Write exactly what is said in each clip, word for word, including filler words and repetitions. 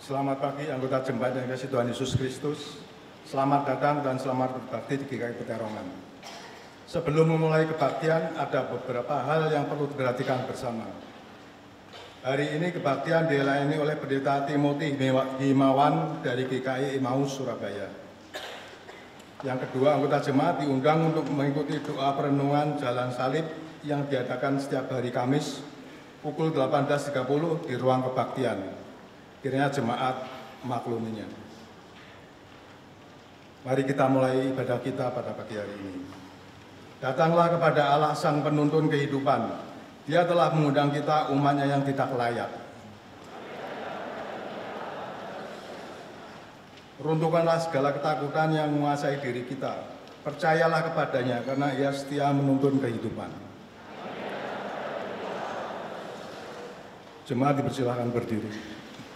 Selamat pagi anggota jemaat yang dikasihi Tuhan Yesus Kristus. Selamat datang dan selamat berbakti di G K I Peterongan. Sebelum memulai kebaktian, ada beberapa hal yang perlu diperhatikan bersama. Hari ini kebaktian dilayani oleh Pendeta Timothy Himawan dari G K I Emmaus Surabaya. Yang kedua, anggota jemaat diundang untuk mengikuti doa perenungan Jalan Salib yang diadakan setiap hari Kamis pukul delapan belas tiga puluh di ruang kebaktian. Kiranya jemaat makluminya. Mari kita mulai ibadah kita pada pagi hari ini. Datanglah kepada Allah Sang Penuntun kehidupan. Dia telah mengundang kita umatnya yang tidak layak. Runtuhkanlah segala ketakutan yang menguasai diri kita. Percayalah kepadanya karena Ia setia menuntun kehidupan. Jemaat dipersilakan berdiri.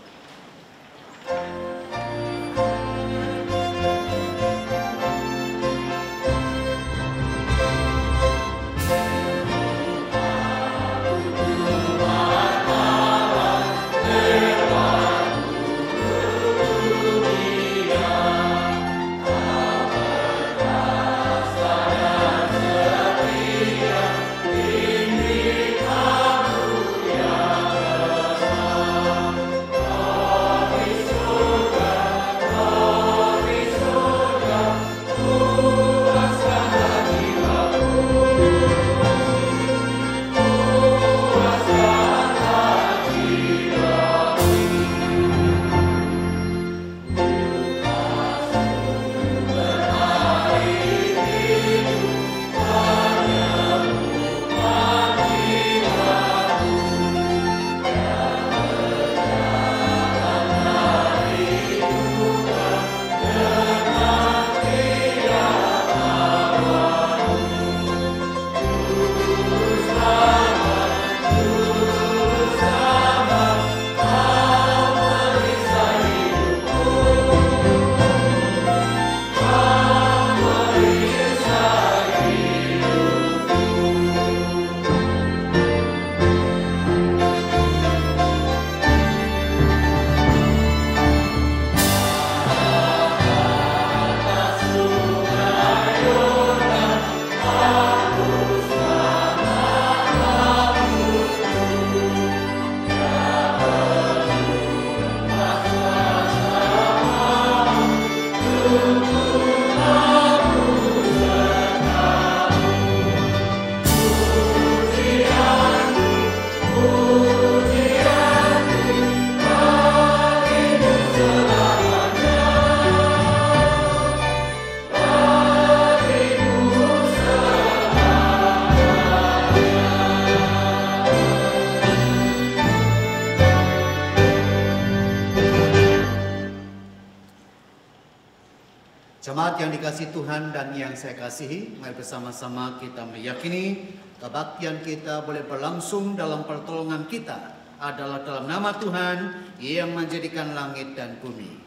Jemaat yang dikasihi Tuhan dan yang saya kasihi, mari bersama-sama kita meyakini kebaktian kita boleh berlangsung dalam pertolongan kita adalah dalam nama Tuhan yang menjadikan langit dan bumi.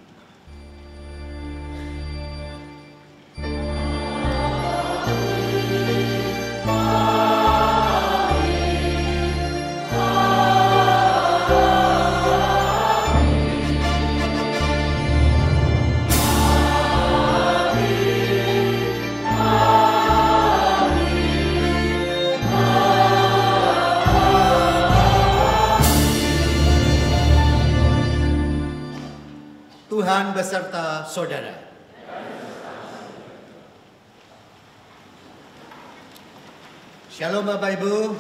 Tuhan beserta saudara. Shalom Bapak Ibu.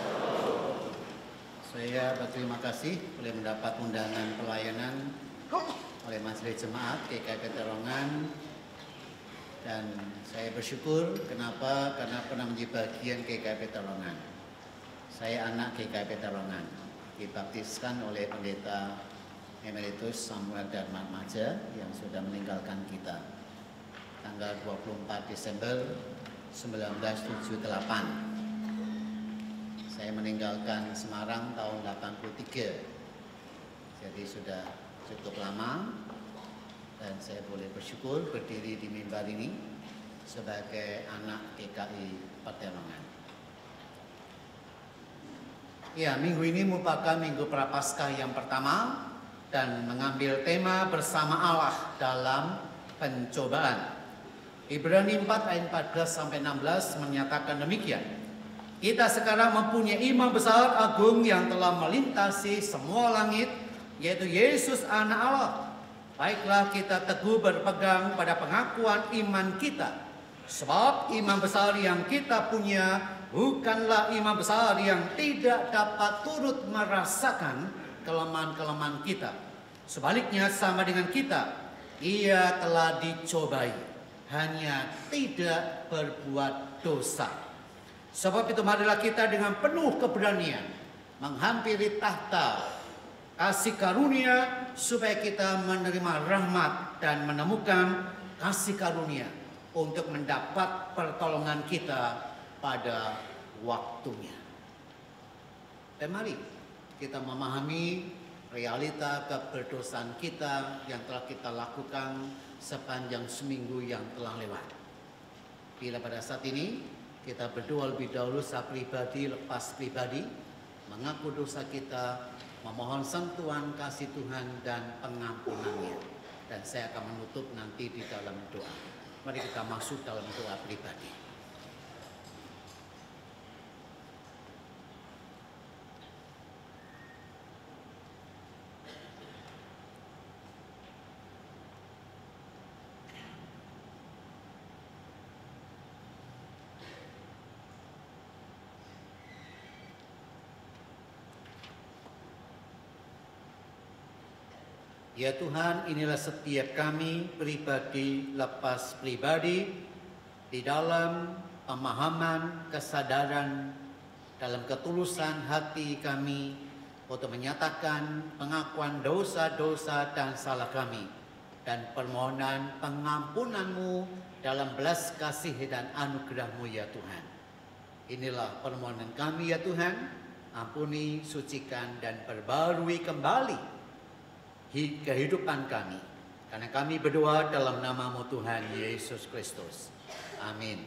Saya berterima kasih boleh mendapat undangan pelayanan oleh Majelis Jemaat G K I Peterongan. Dan saya bersyukur kenapa? Karena pernah menjadi bagian G K I Peterongan. Saya anak G K I Peterongan, dibaptiskan oleh Pendeta Emeritus Samuel Darmat Maja yang sudah meninggalkan kita tanggal dua puluh empat Desember seribu sembilan ratus tujuh puluh delapan. Saya meninggalkan Semarang tahun delapan puluh tiga, jadi sudah cukup lama, dan saya boleh bersyukur berdiri di mimbar ini sebagai anak G K I Peterongan. Ya, minggu ini merupakan minggu Prapaskah yang pertama dan mengambil tema bersama Allah dalam pencobaan. Ibrani empat ayat empat belas sampai enam belas menyatakan demikian. Kita sekarang mempunyai imam besar agung yang telah melintasi semua langit, yaitu Yesus anak Allah. Baiklah kita teguh berpegang pada pengakuan iman kita. Sebab imam besar yang kita punya bukanlah imam besar yang tidak dapat turut merasakan kelemahan-kelemahan kita. Sebaliknya sama dengan kita, ia telah dicobai, hanya tidak berbuat dosa. Sebab itu marilah kita dengan penuh keberanian menghampiri tahta kasih karunia, supaya kita menerima rahmat dan menemukan kasih karunia untuk mendapat pertolongan kita pada waktunya. Dan mari kita memahami realita keberdosaan kita yang telah kita lakukan sepanjang seminggu yang telah lewat. Bila pada saat ini kita berdoa lebih dahulu secara pribadi lepas pribadi, mengaku dosa kita, memohon sentuhan kasih Tuhan dan pengampunannya. Dan saya akan menutup nanti di dalam doa. Mari kita masuk dalam doa pribadi. Ya Tuhan, inilah setiap kami pribadi lepas pribadi di dalam pemahaman, kesadaran, dalam ketulusan hati kami untuk menyatakan pengakuan dosa-dosa dan salah kami dan permohonan pengampunan-Mu dalam belas kasih dan anugerah-Mu ya Tuhan. Inilah permohonan kami ya Tuhan, ampuni, sucikan dan perbarui kembali kehidupan kami. Karena kami berdoa dalam nama-Mu Tuhan Yesus Kristus. Amin.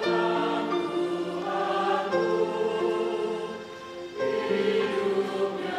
Hidup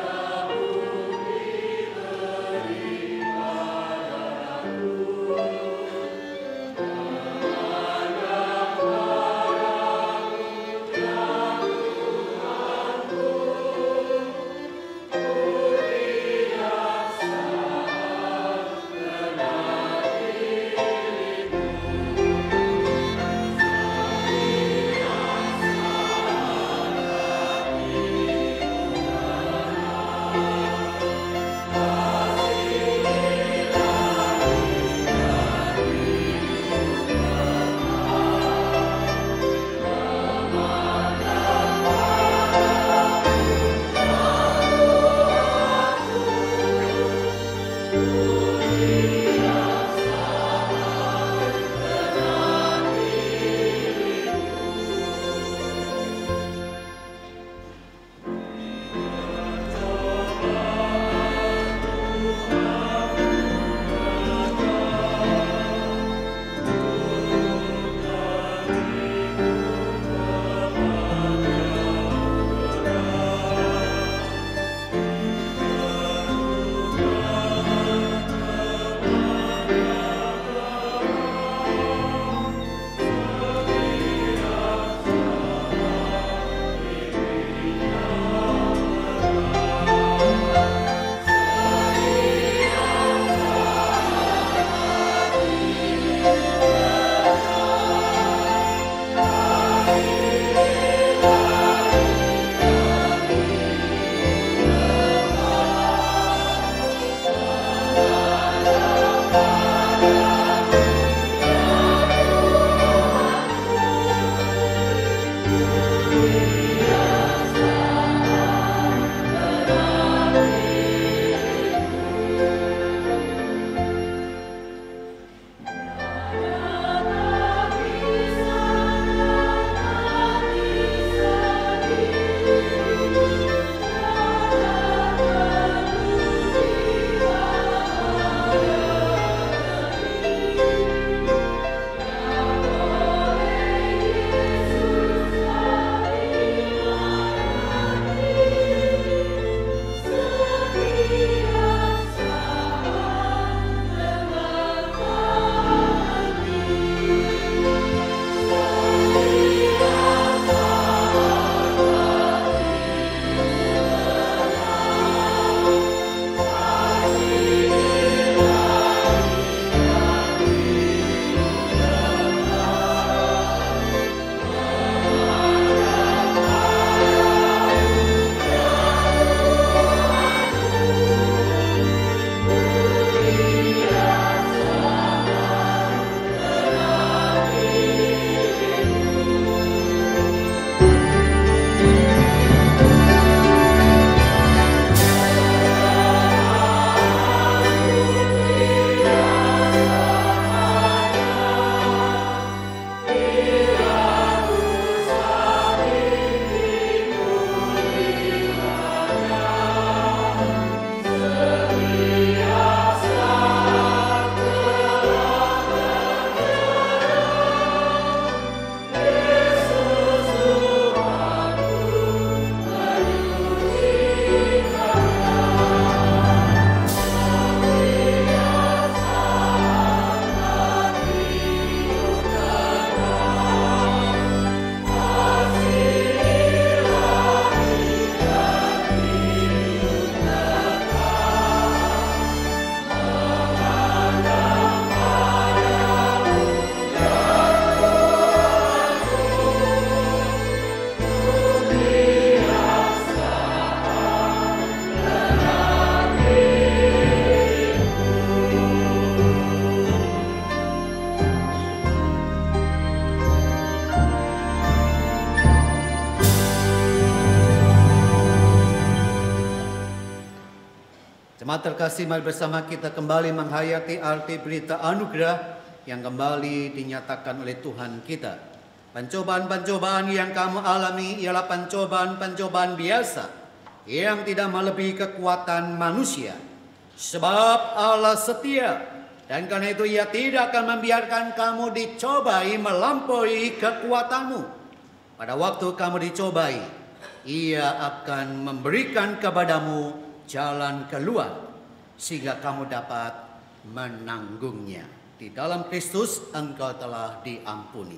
Jemaat terkasih, mari bersama kita kembali menghayati arti berita anugerah yang kembali dinyatakan oleh Tuhan kita. Pencobaan-pencobaan yang kamu alami ialah pencobaan-pencobaan biasa yang tidak melebihi kekuatan manusia. Sebab Allah setia, dan karena itu Ia tidak akan membiarkan kamu dicobai melampaui kekuatanmu. Pada waktu kamu dicobai, Ia akan memberikan kepadamu jalan keluar sehingga kamu dapat menanggungnya. Di dalam Kristus engkau telah diampuni.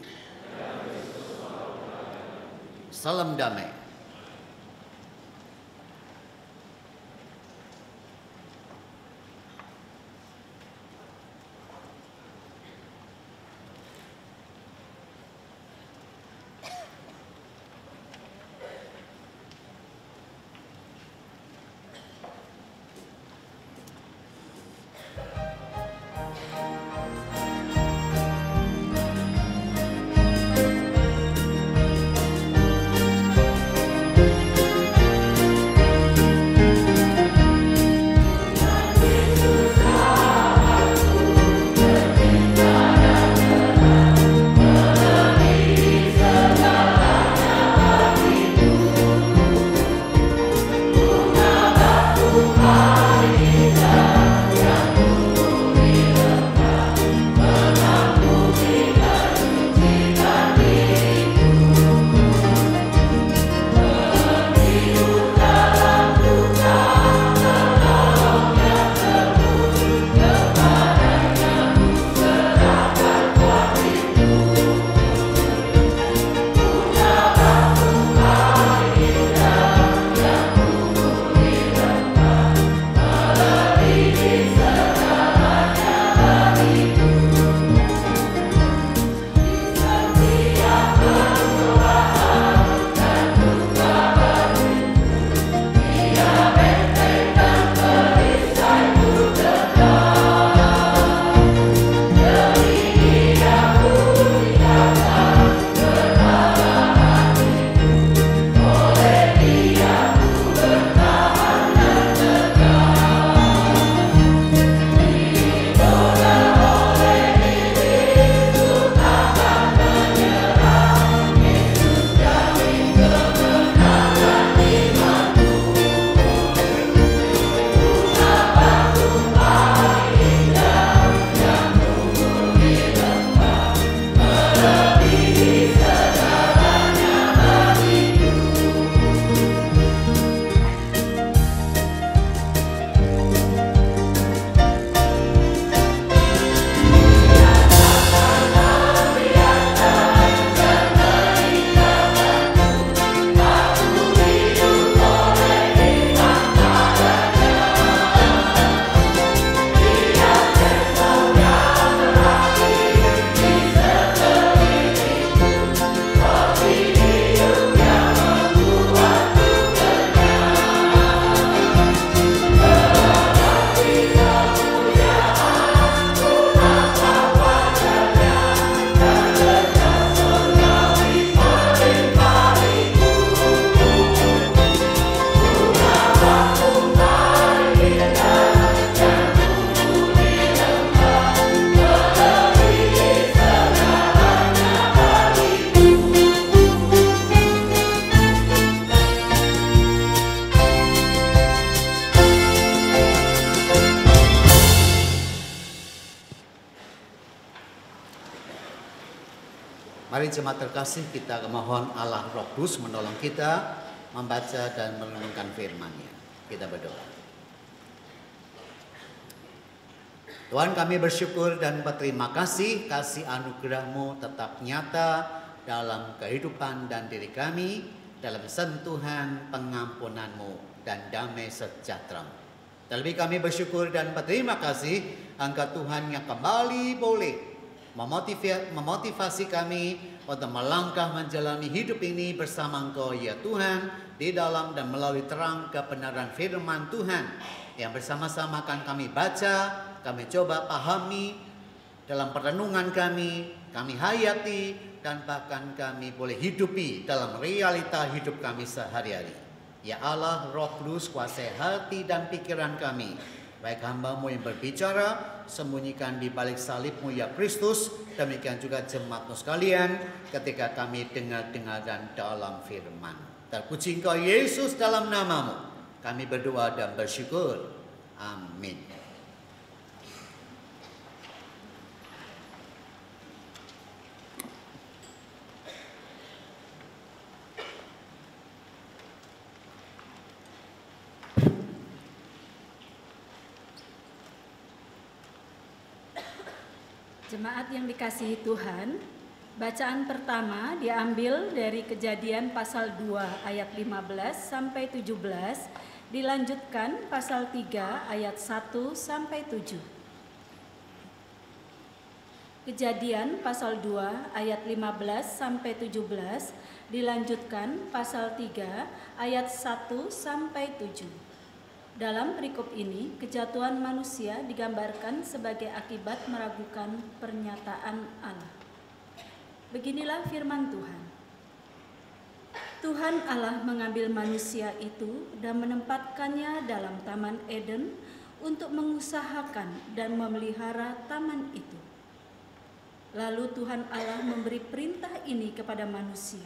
Salam damai. Mari jemaat terkasih, kita mohon Allah Roh Kudus menolong kita membaca dan merenungkan firman-Nya. Kita berdoa. Tuhan, kami bersyukur dan berterima kasih, kasih anugerah-Mu tetap nyata dalam kehidupan dan diri kami, dalam sentuhan pengampunan-Mu dan damai sejahtera. Terlebih kami bersyukur dan berterima kasih Engkau Tuhan yang kembali boleh memotivasi kami untuk melangkah menjalani hidup ini bersama Engkau ya Tuhan, di dalam dan melalui terang kebenaran firman Tuhan yang bersama-sama akan kami baca, kami coba pahami dalam perenungan kami, kami hayati, dan bahkan kami boleh hidupi dalam realita hidup kami sehari-hari. Ya Allah, Roh Kudus, kuasai hati dan pikiran kami, baik hamba-Mu yang berbicara, sembunyikan di balik salib-Mu ya Kristus, demikian juga jemaat-Mu sekalian ketika kami dengar-dengar dan dalam firman. Terpuji Engkau Yesus dalam nama-Mu. Kami berdoa dan bersyukur. Amin. Jemaat yang dikasihi Tuhan, bacaan pertama diambil dari Kejadian pasal dua ayat lima belas sampai tujuh belas, dilanjutkan pasal tiga ayat satu sampai tujuh. Kejadian pasal dua ayat lima belas sampai tujuh belas, dilanjutkan pasal tiga ayat satu sampai tujuh. Dalam perikop ini, kejatuhan manusia digambarkan sebagai akibat meragukan pernyataan Allah. Beginilah firman Tuhan. Tuhan Allah mengambil manusia itu dan menempatkannya dalam Taman Eden untuk mengusahakan dan memelihara taman itu. Lalu Tuhan Allah memberi perintah ini kepada manusia.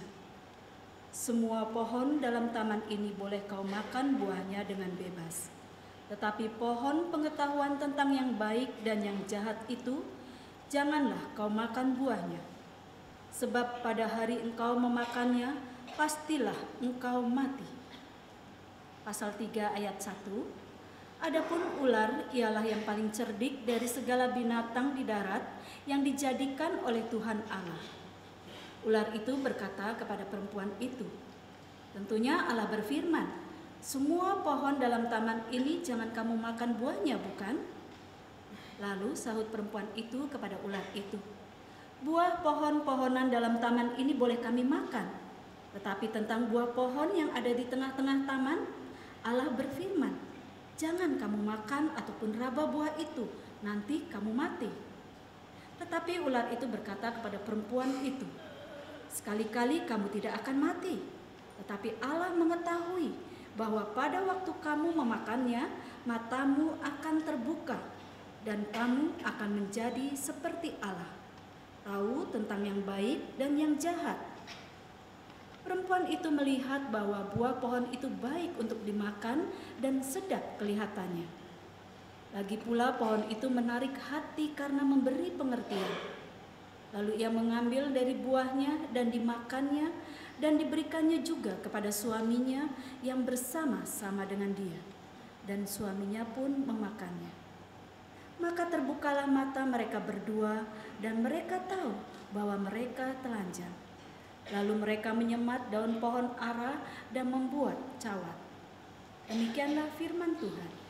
Semua pohon dalam taman ini boleh kau makan buahnya dengan bebas. Tetapi pohon pengetahuan tentang yang baik dan yang jahat itu, janganlah kau makan buahnya. Sebab pada hari engkau memakannya, pastilah engkau mati. Pasal tiga ayat satu. Adapun ular ialah yang paling cerdik dari segala binatang di darat yang dijadikan oleh Tuhan Allah. Ular itu berkata kepada perempuan itu, tentunya Allah berfirman, semua pohon dalam taman ini jangan kamu makan buahnya, bukan? Lalu sahut perempuan itu kepada ular itu, buah pohon-pohonan dalam taman ini boleh kami makan, tetapi tentang buah pohon yang ada di tengah-tengah taman, Allah berfirman, jangan kamu makan ataupun raba buah itu, nanti kamu mati. Tetapi ular itu berkata kepada perempuan itu, sekali-kali kamu tidak akan mati, tetapi Allah mengetahui bahwa pada waktu kamu memakannya, matamu akan terbuka dan kamu akan menjadi seperti Allah, tahu tentang yang baik dan yang jahat. Perempuan itu melihat bahwa buah pohon itu baik untuk dimakan dan sedap kelihatannya. Lagi pula pohon itu menarik hati karena memberi pengertian. Lalu ia mengambil dari buahnya dan dimakannya dan diberikannya juga kepada suaminya yang bersama-sama dengan dia. Dan suaminya pun memakannya. Maka terbukalah mata mereka berdua dan mereka tahu bahwa mereka telanjang. Lalu mereka menyemat daun pohon ara dan membuat cawat. Demikianlah firman Tuhan.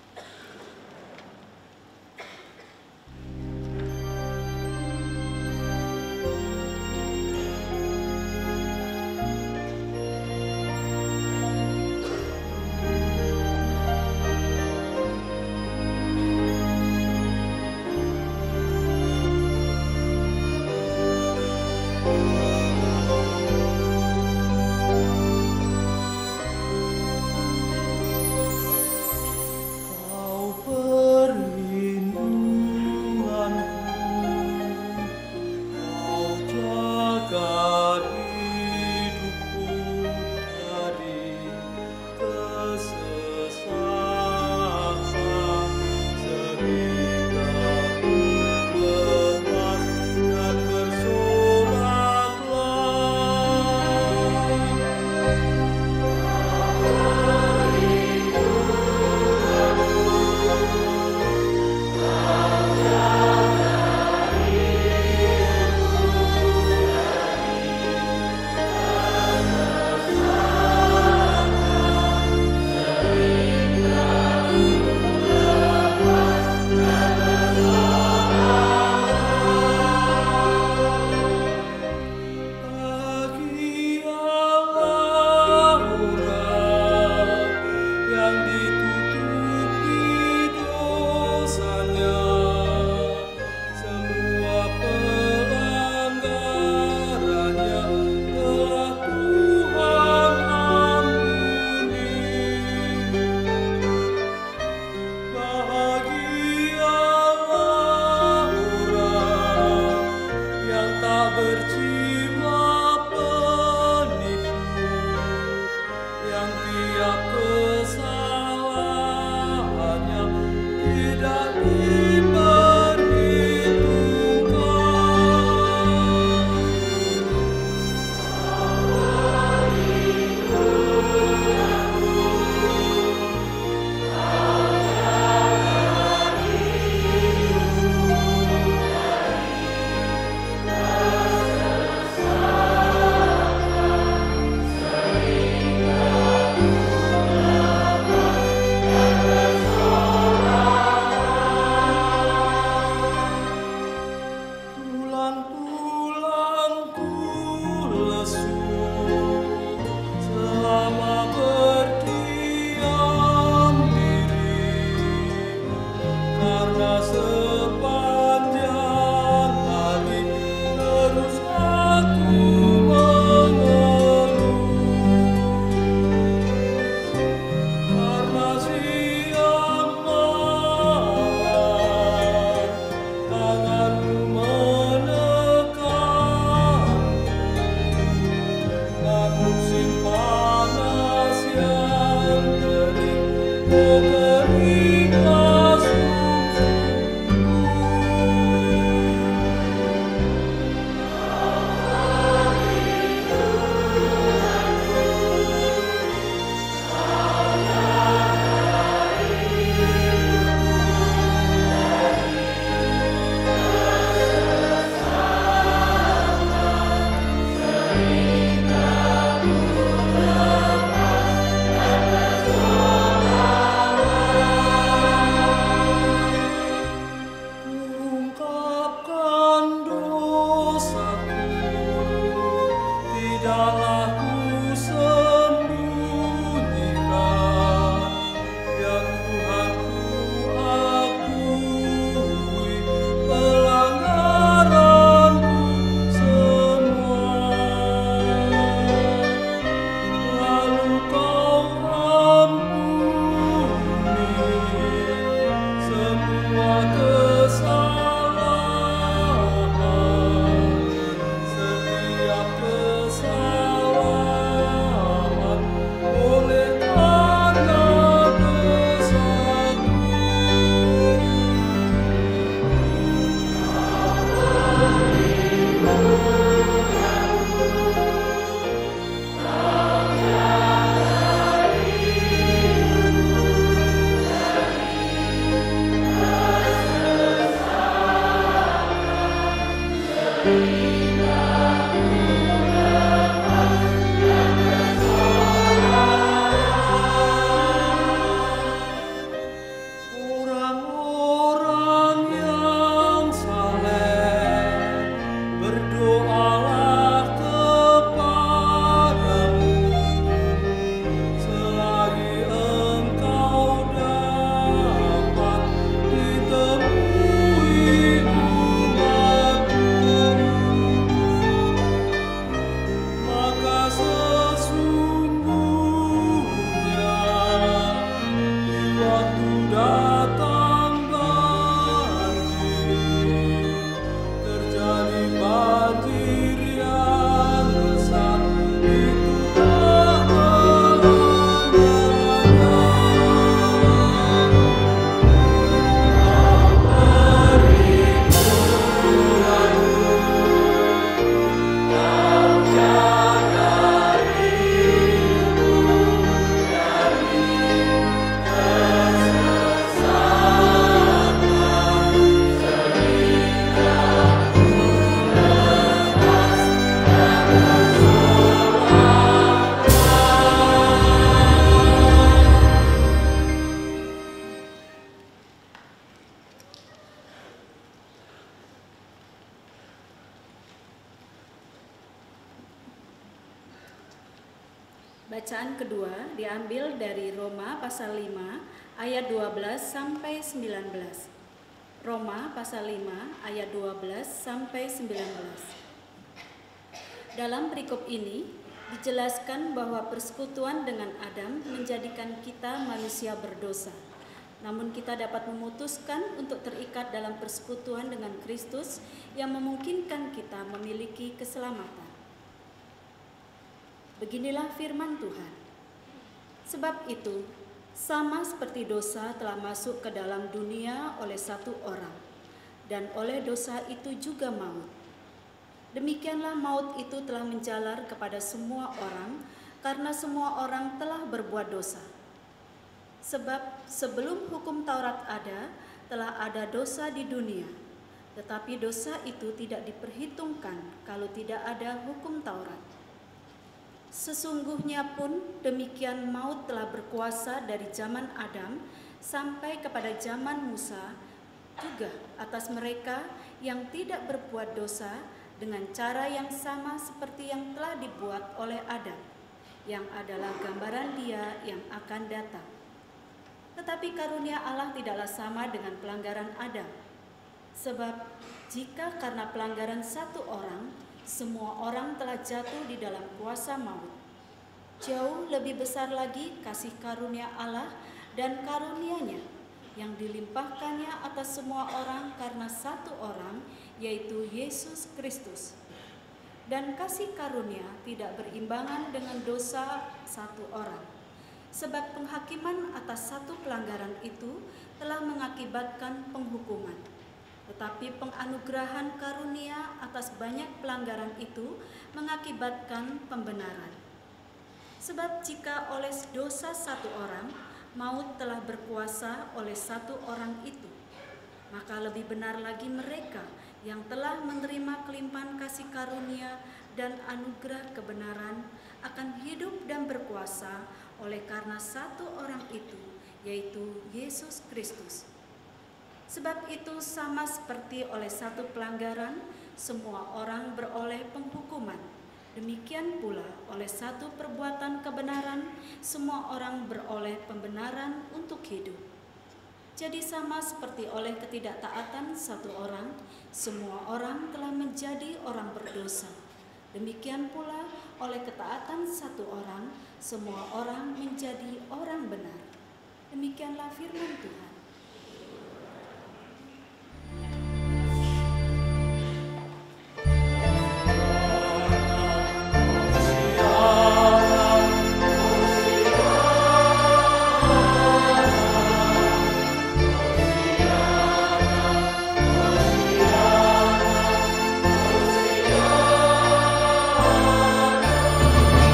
Bacaan kedua diambil dari Roma pasal lima ayat dua belas sampai sembilan belas. Roma pasal lima ayat dua belas sampai sembilan belas. Dalam perikop ini dijelaskan bahwa persekutuan dengan Adam menjadikan kita manusia berdosa. Namun kita dapat memutuskan untuk terikat dalam persekutuan dengan Kristus yang memungkinkan kita memiliki keselamatan. Beginilah firman Tuhan. Sebab itu, sama seperti dosa telah masuk ke dalam dunia oleh satu orang, dan oleh dosa itu juga maut. Demikianlah maut itu telah menjalar kepada semua orang, karena semua orang telah berbuat dosa. Sebab sebelum hukum Taurat ada, telah ada dosa di dunia. Tetapi dosa itu tidak diperhitungkan kalau tidak ada hukum Taurat. Sesungguhnya pun demikian maut telah berkuasa dari zaman Adam sampai kepada zaman Musa juga atas mereka yang tidak berbuat dosa dengan cara yang sama seperti yang telah dibuat oleh Adam, yang adalah gambaran Dia yang akan datang. Tetapi karunia Allah tidaklah sama dengan pelanggaran Adam. Sebab jika karena pelanggaran satu orang semua orang telah jatuh di dalam kuasa maut, jauh lebih besar lagi kasih karunia Allah dan karunia-Nya yang dilimpahkannya atas semua orang karena satu orang, yaitu Yesus Kristus. Dan kasih karunia tidak berimbangan dengan dosa satu orang, sebab penghakiman atas satu pelanggaran itu telah mengakibatkan penghukuman. Tetapi penganugerahan karunia atas banyak pelanggaran itu mengakibatkan pembenaran. Sebab jika oleh dosa satu orang, maut telah berkuasa oleh satu orang itu, maka lebih benar lagi mereka yang telah menerima kelimpahan kasih karunia dan anugerah kebenaran akan hidup dan berkuasa oleh karena satu orang itu, yaitu Yesus Kristus. Sebab itu sama seperti oleh satu pelanggaran, semua orang beroleh penghukuman. Demikian pula oleh satu perbuatan kebenaran, semua orang beroleh pembenaran untuk hidup. Jadi sama seperti oleh ketidaktaatan satu orang, semua orang telah menjadi orang berdosa. Demikian pula oleh ketaatan satu orang, semua orang menjadi orang benar. Demikianlah firman Tuhan.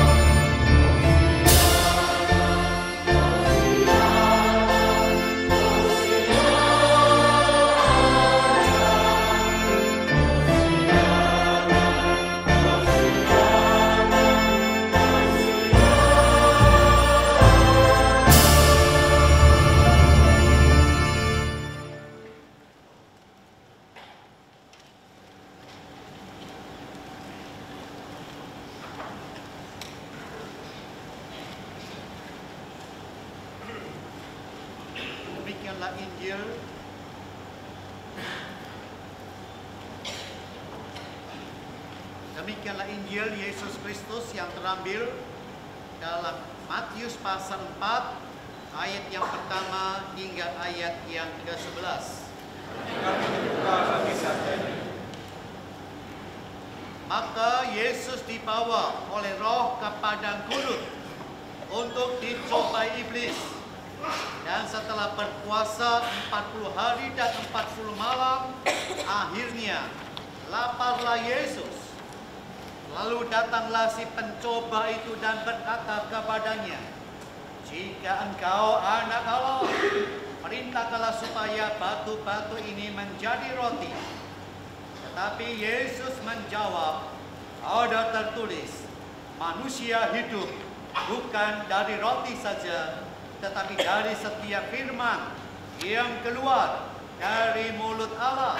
Oh Demikianlah Injil Demikianlah Injil Yesus Kristus yang terambil dalam Matius pasal empat ayat yang pertama hingga ayat yang ke sebelas. Maka Yesus dibawa oleh Roh ke padang gurun untuk dicobai iblis. Dan setelah berpuasa empat puluh hari dan empat puluh malam, akhirnya laparlah Yesus. Lalu datanglah si pencoba itu dan berkata kepadanya, "Jika engkau anak Allah, perintahkanlah supaya batu-batu ini menjadi roti." Tetapi Yesus menjawab, "Ada tertulis, manusia hidup bukan dari roti saja, tetapi dari setiap firman yang keluar dari mulut Allah."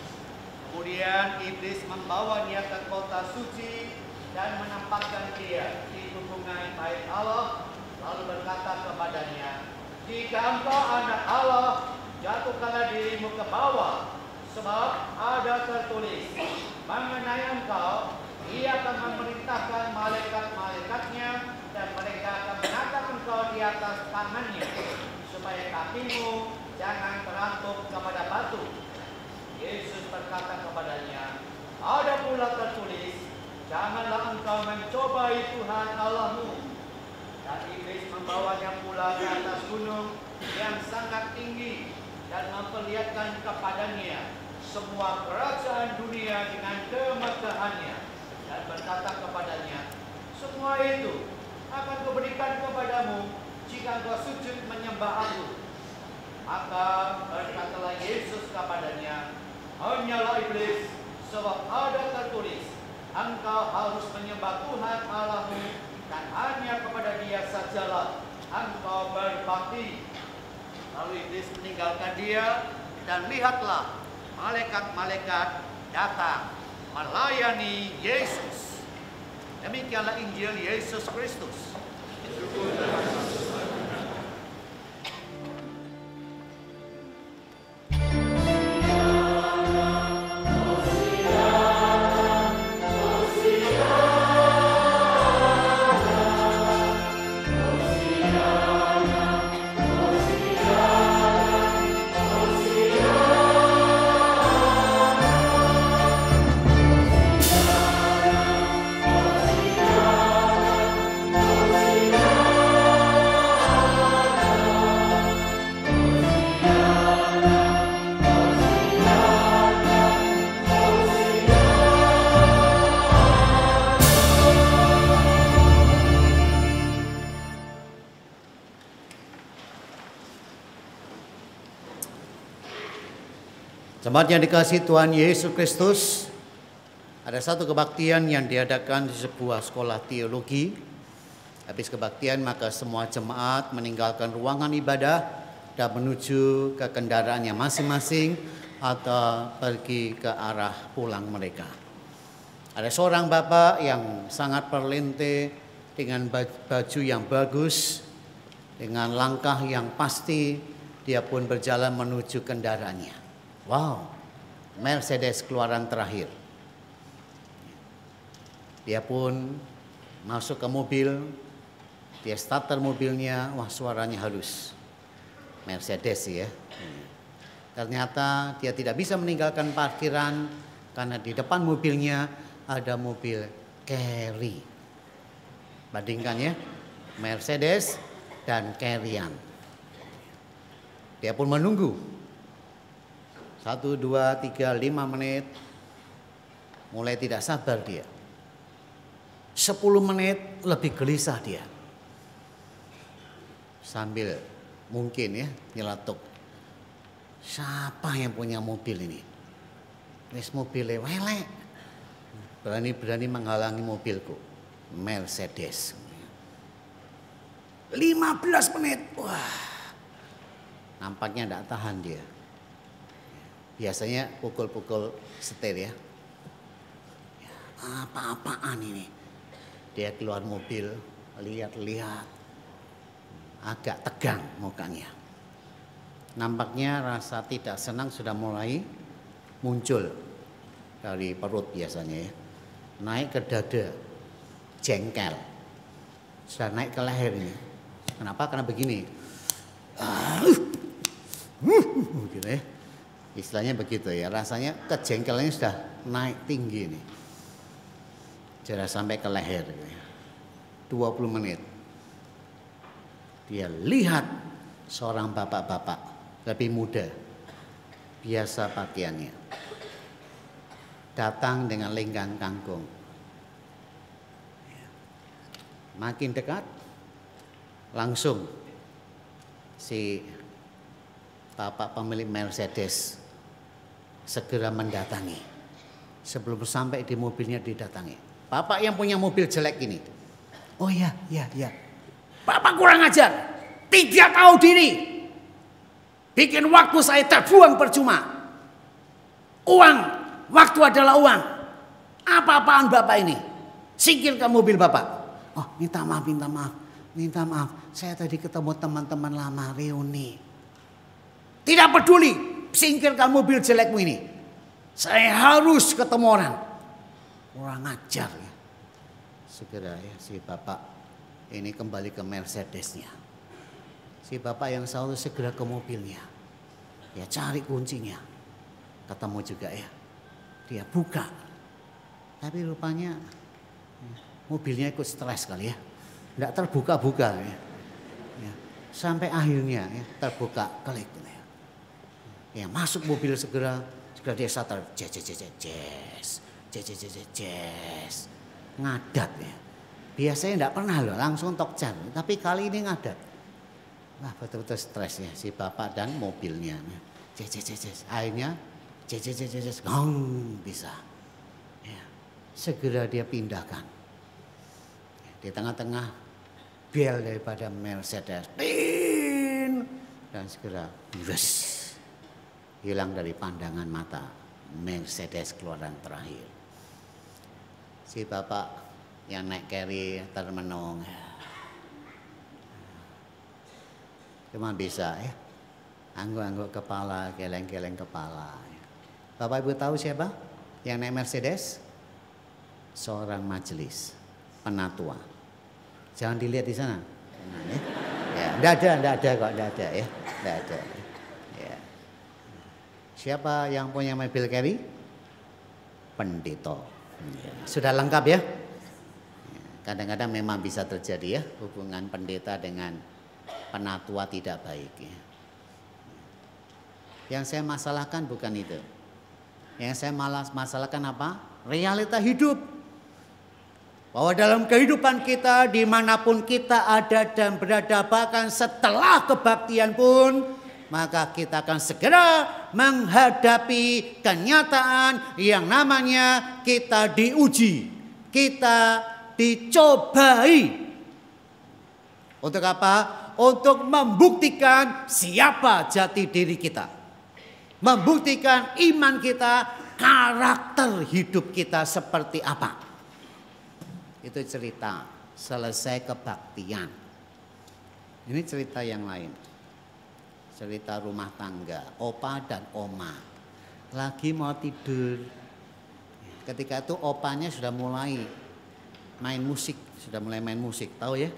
Kemudian iblis membawanya ke kota suci dan menempatkan dia di hubungan bait Allah, lalu berkata kepadanya, "Jika engkau anak Allah, jatuhkanlah dirimu ke bawah, sebab ada tertulis mengenai engkau, Ia akan memerintahkan malaikat-malaikatnya dan mereka akan menatap engkau di atas tangannya, supaya kakimu jangan terantuk kepada batu." Yesus berkata kepadanya, "Ada pula tertulis, janganlah engkau mencobai Tuhan Allahmu." Dan iblis membawanya pula ke atas gunung yang sangat tinggi dan memperlihatkan kepadanya semua kerajaan dunia dengan kemegahannya, dan berkata kepadanya, "Semua itu akan kuberikan kepadamu jika engkau sujud menyembah Aku." Maka berkatalah Yesus kepadanya, "Hanyalah iblis, sebab ada tertulis, engkau harus menyembah Tuhan Allahmu, dan hanya kepada Dia sajalah engkau berbakti." Lalu iblis meninggalkan dia, dan lihatlah malaikat-malaikat datang melayani Yesus. Demikianlah Injil Yesus Kristus. Jemaat yang dikasihi Tuhan Yesus Kristus, ada satu kebaktian yang diadakan di sebuah sekolah teologi. Habis kebaktian maka semua jemaat meninggalkan ruangan ibadah dan menuju ke kendaraannya masing-masing atau pergi ke arah pulang mereka. Ada seorang bapak yang sangat perlente dengan baju yang bagus, dengan langkah yang pasti, dia pun berjalan menuju kendaraannya. Wow, Mercedes keluaran terakhir. Dia pun masuk ke mobil, dia starter mobilnya, wah suaranya halus. Mercedes ya. Ternyata dia tidak bisa meninggalkan parkiran karena di depan mobilnya ada mobil Carry. Bandingkan ya, Mercedes dan Carryan. Dia pun menunggu. Satu, dua, tiga, lima menit. Mulai tidak sabar dia. Sepuluh menit lebih gelisah dia. Sambil mungkin ya nyeletuk. Siapa yang punya mobil ini? Wis mobilnya welek. Berani-berani menghalangi mobilku. Mercedes. lima belas menit. Wah. Nampaknya tidak tahan dia. Biasanya pukul-pukul setir ya. Apa-apaan ini? Dia keluar mobil, lihat-lihat. Agak tegang mukanya. nampaknya rasa tidak senang sudah mulai muncul dari perut biasanya ya. Naik ke dada, jengkel, sudah naik ke leher ini. Kenapa? Karena begini, gitu ya. Istilahnya begitu ya. Rasanya kejengkelannya sudah naik tinggi nih, sudah sampai ke leher. Gitu ya. dua puluh menit dia lihat seorang bapak-bapak lebih muda, biasa pakaiannya, datang dengan lenggang kangkung. Makin dekat, langsung si bapak pemilik Mercedes segera mendatangi. Sebelum sampai di mobilnya didatangi. Bapak yang punya mobil jelek ini. Oh ya, ya, ya. Bapak kurang ajar. Tidak tahu diri. Bikin waktu saya terbuang percuma. Uang, waktu adalah uang. Apa-apaan bapak ini? Singkirkan mobil bapak. Oh, minta maaf, minta maaf. Minta maaf, saya tadi ketemu teman-teman lama reuni. Tidak peduli, singkirkan mobil jelekmu ini. Saya harus ketemu orang. Kurang ajar ya. Segera ya si bapak ini kembali ke Mercedesnya. Si bapak yang selalu segera ke mobilnya. Ya cari kuncinya. Ketemu juga ya. Dia buka. Tapi rupanya mobilnya ikut stres kali ya. Tidak terbuka-buka ya. Ya. Sampai akhirnya ya, terbuka klik. Ya. Ya masuk mobil segera. Segera dia starter. Jazz, jazz, jazz, jazz. Jazz, jazz, jazz, jazz. Ngadat ya. Biasanya tidak pernah loh langsung tokcan. Tapi kali ini ngadat. Wah betul-betul stres ya si bapak dan mobilnya. Jazz, jazz, jazz, jazz. Akhirnya jazz, jazz, jazz, jazz. Gong bisa. Ya. Segera dia pindahkan. Di tengah-tengah bel daripada Mercedes, pin, dan segera yes, hilang dari pandangan mata Mercedes keluaran terakhir. Si bapak yang naik carry termenung, cuma bisa ya, angguk-angguk kepala, geleng-geleng kepala. Bapak ibu tahu siapa yang naik Mercedes? Seorang majelis penatua. Jangan dilihat di sana. Nah, ya. Ya, enggak ada, enggak ada kok, enggak ada ya. Enggak ada. Ya. Siapa yang punya mobil carry? Pendeta. Ya. Sudah lengkap ya. Kadang-kadang memang bisa terjadi ya hubungan pendeta dengan penatua tidak baik ya. Yang saya masalahkan bukan itu. Yang saya malas masalahkan apa? Realita hidup. Bahwa dalam kehidupan kita dimanapun kita ada dan berada, bahkan setelah kebaktian pun, maka kita akan segera menghadapi kenyataan yang namanya kita diuji, kita dicobai. Untuk apa? Untuk membuktikan siapa jati diri kita, membuktikan iman kita, karakter hidup kita seperti apa. Itu cerita selesai kebaktian. Ini cerita yang lain. Cerita rumah tangga, opa dan oma. Lagi mau tidur. Ketika itu opanya sudah mulai main musik, sudah mulai main musik, tahu ya?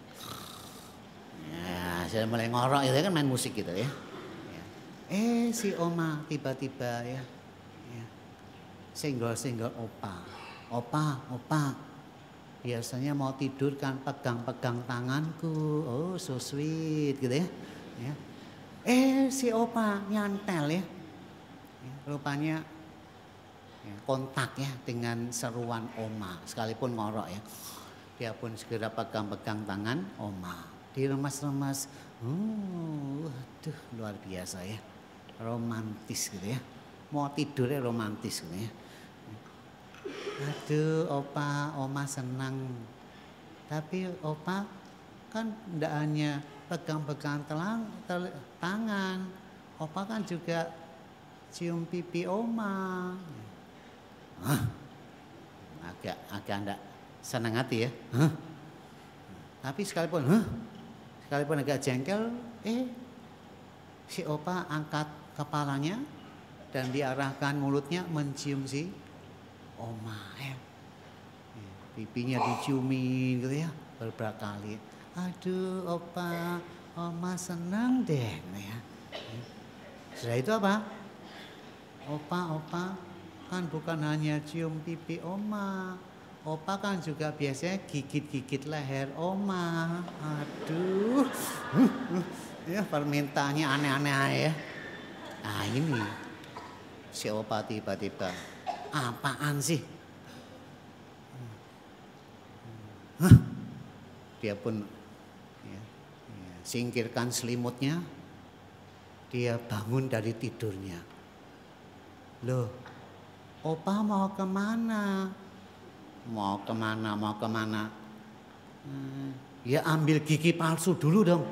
Ya, sudah mulai ngorok itu kan main musik gitu ya. Eh si oma tiba-tiba ya, ya. Senggol-senggol opa. Opa, opa. Biasanya mau tidur kan pegang-pegang tanganku, oh so sweet gitu ya. Ya. Eh si opa nyantel ya, ya rupanya ya, kontak ya dengan seruan oma, sekalipun ngorok ya. Dia pun segera pegang-pegang tangan oma, diremas-remas, uh, aduh luar biasa ya, romantis gitu ya. Mau tidurnya romantis gitu ya. Aduh opa, oma senang. Tapi opa kan tidak hanya pegang-pegang telang, tel, tangan. Opa kan juga cium pipi oma. Hah? Agak agak enggak senang hati ya. Hah? Tapi sekalipun, huh? Sekalipun agak jengkel, eh Si opa angkat kepalanya dan diarahkan mulutnya mencium si oma. Ya. Pipinya diciumin gitu ya beberapa kali. Aduh opa, oma senang deh. Ya. Setelah itu apa? Opa, opa kan bukan hanya cium pipi oma. Opa kan juga biasanya gigit-gigit leher oma. Aduh. Ya permintaannya aneh-aneh ya. Nah ini si opa tiba-tiba, apaan sih? Hah? Dia pun ya, ya, singkirkan selimutnya. Dia bangun dari tidurnya. Loh, opa mau kemana? Mau kemana, mau kemana? Hmm, ya ambil gigi palsu dulu dong.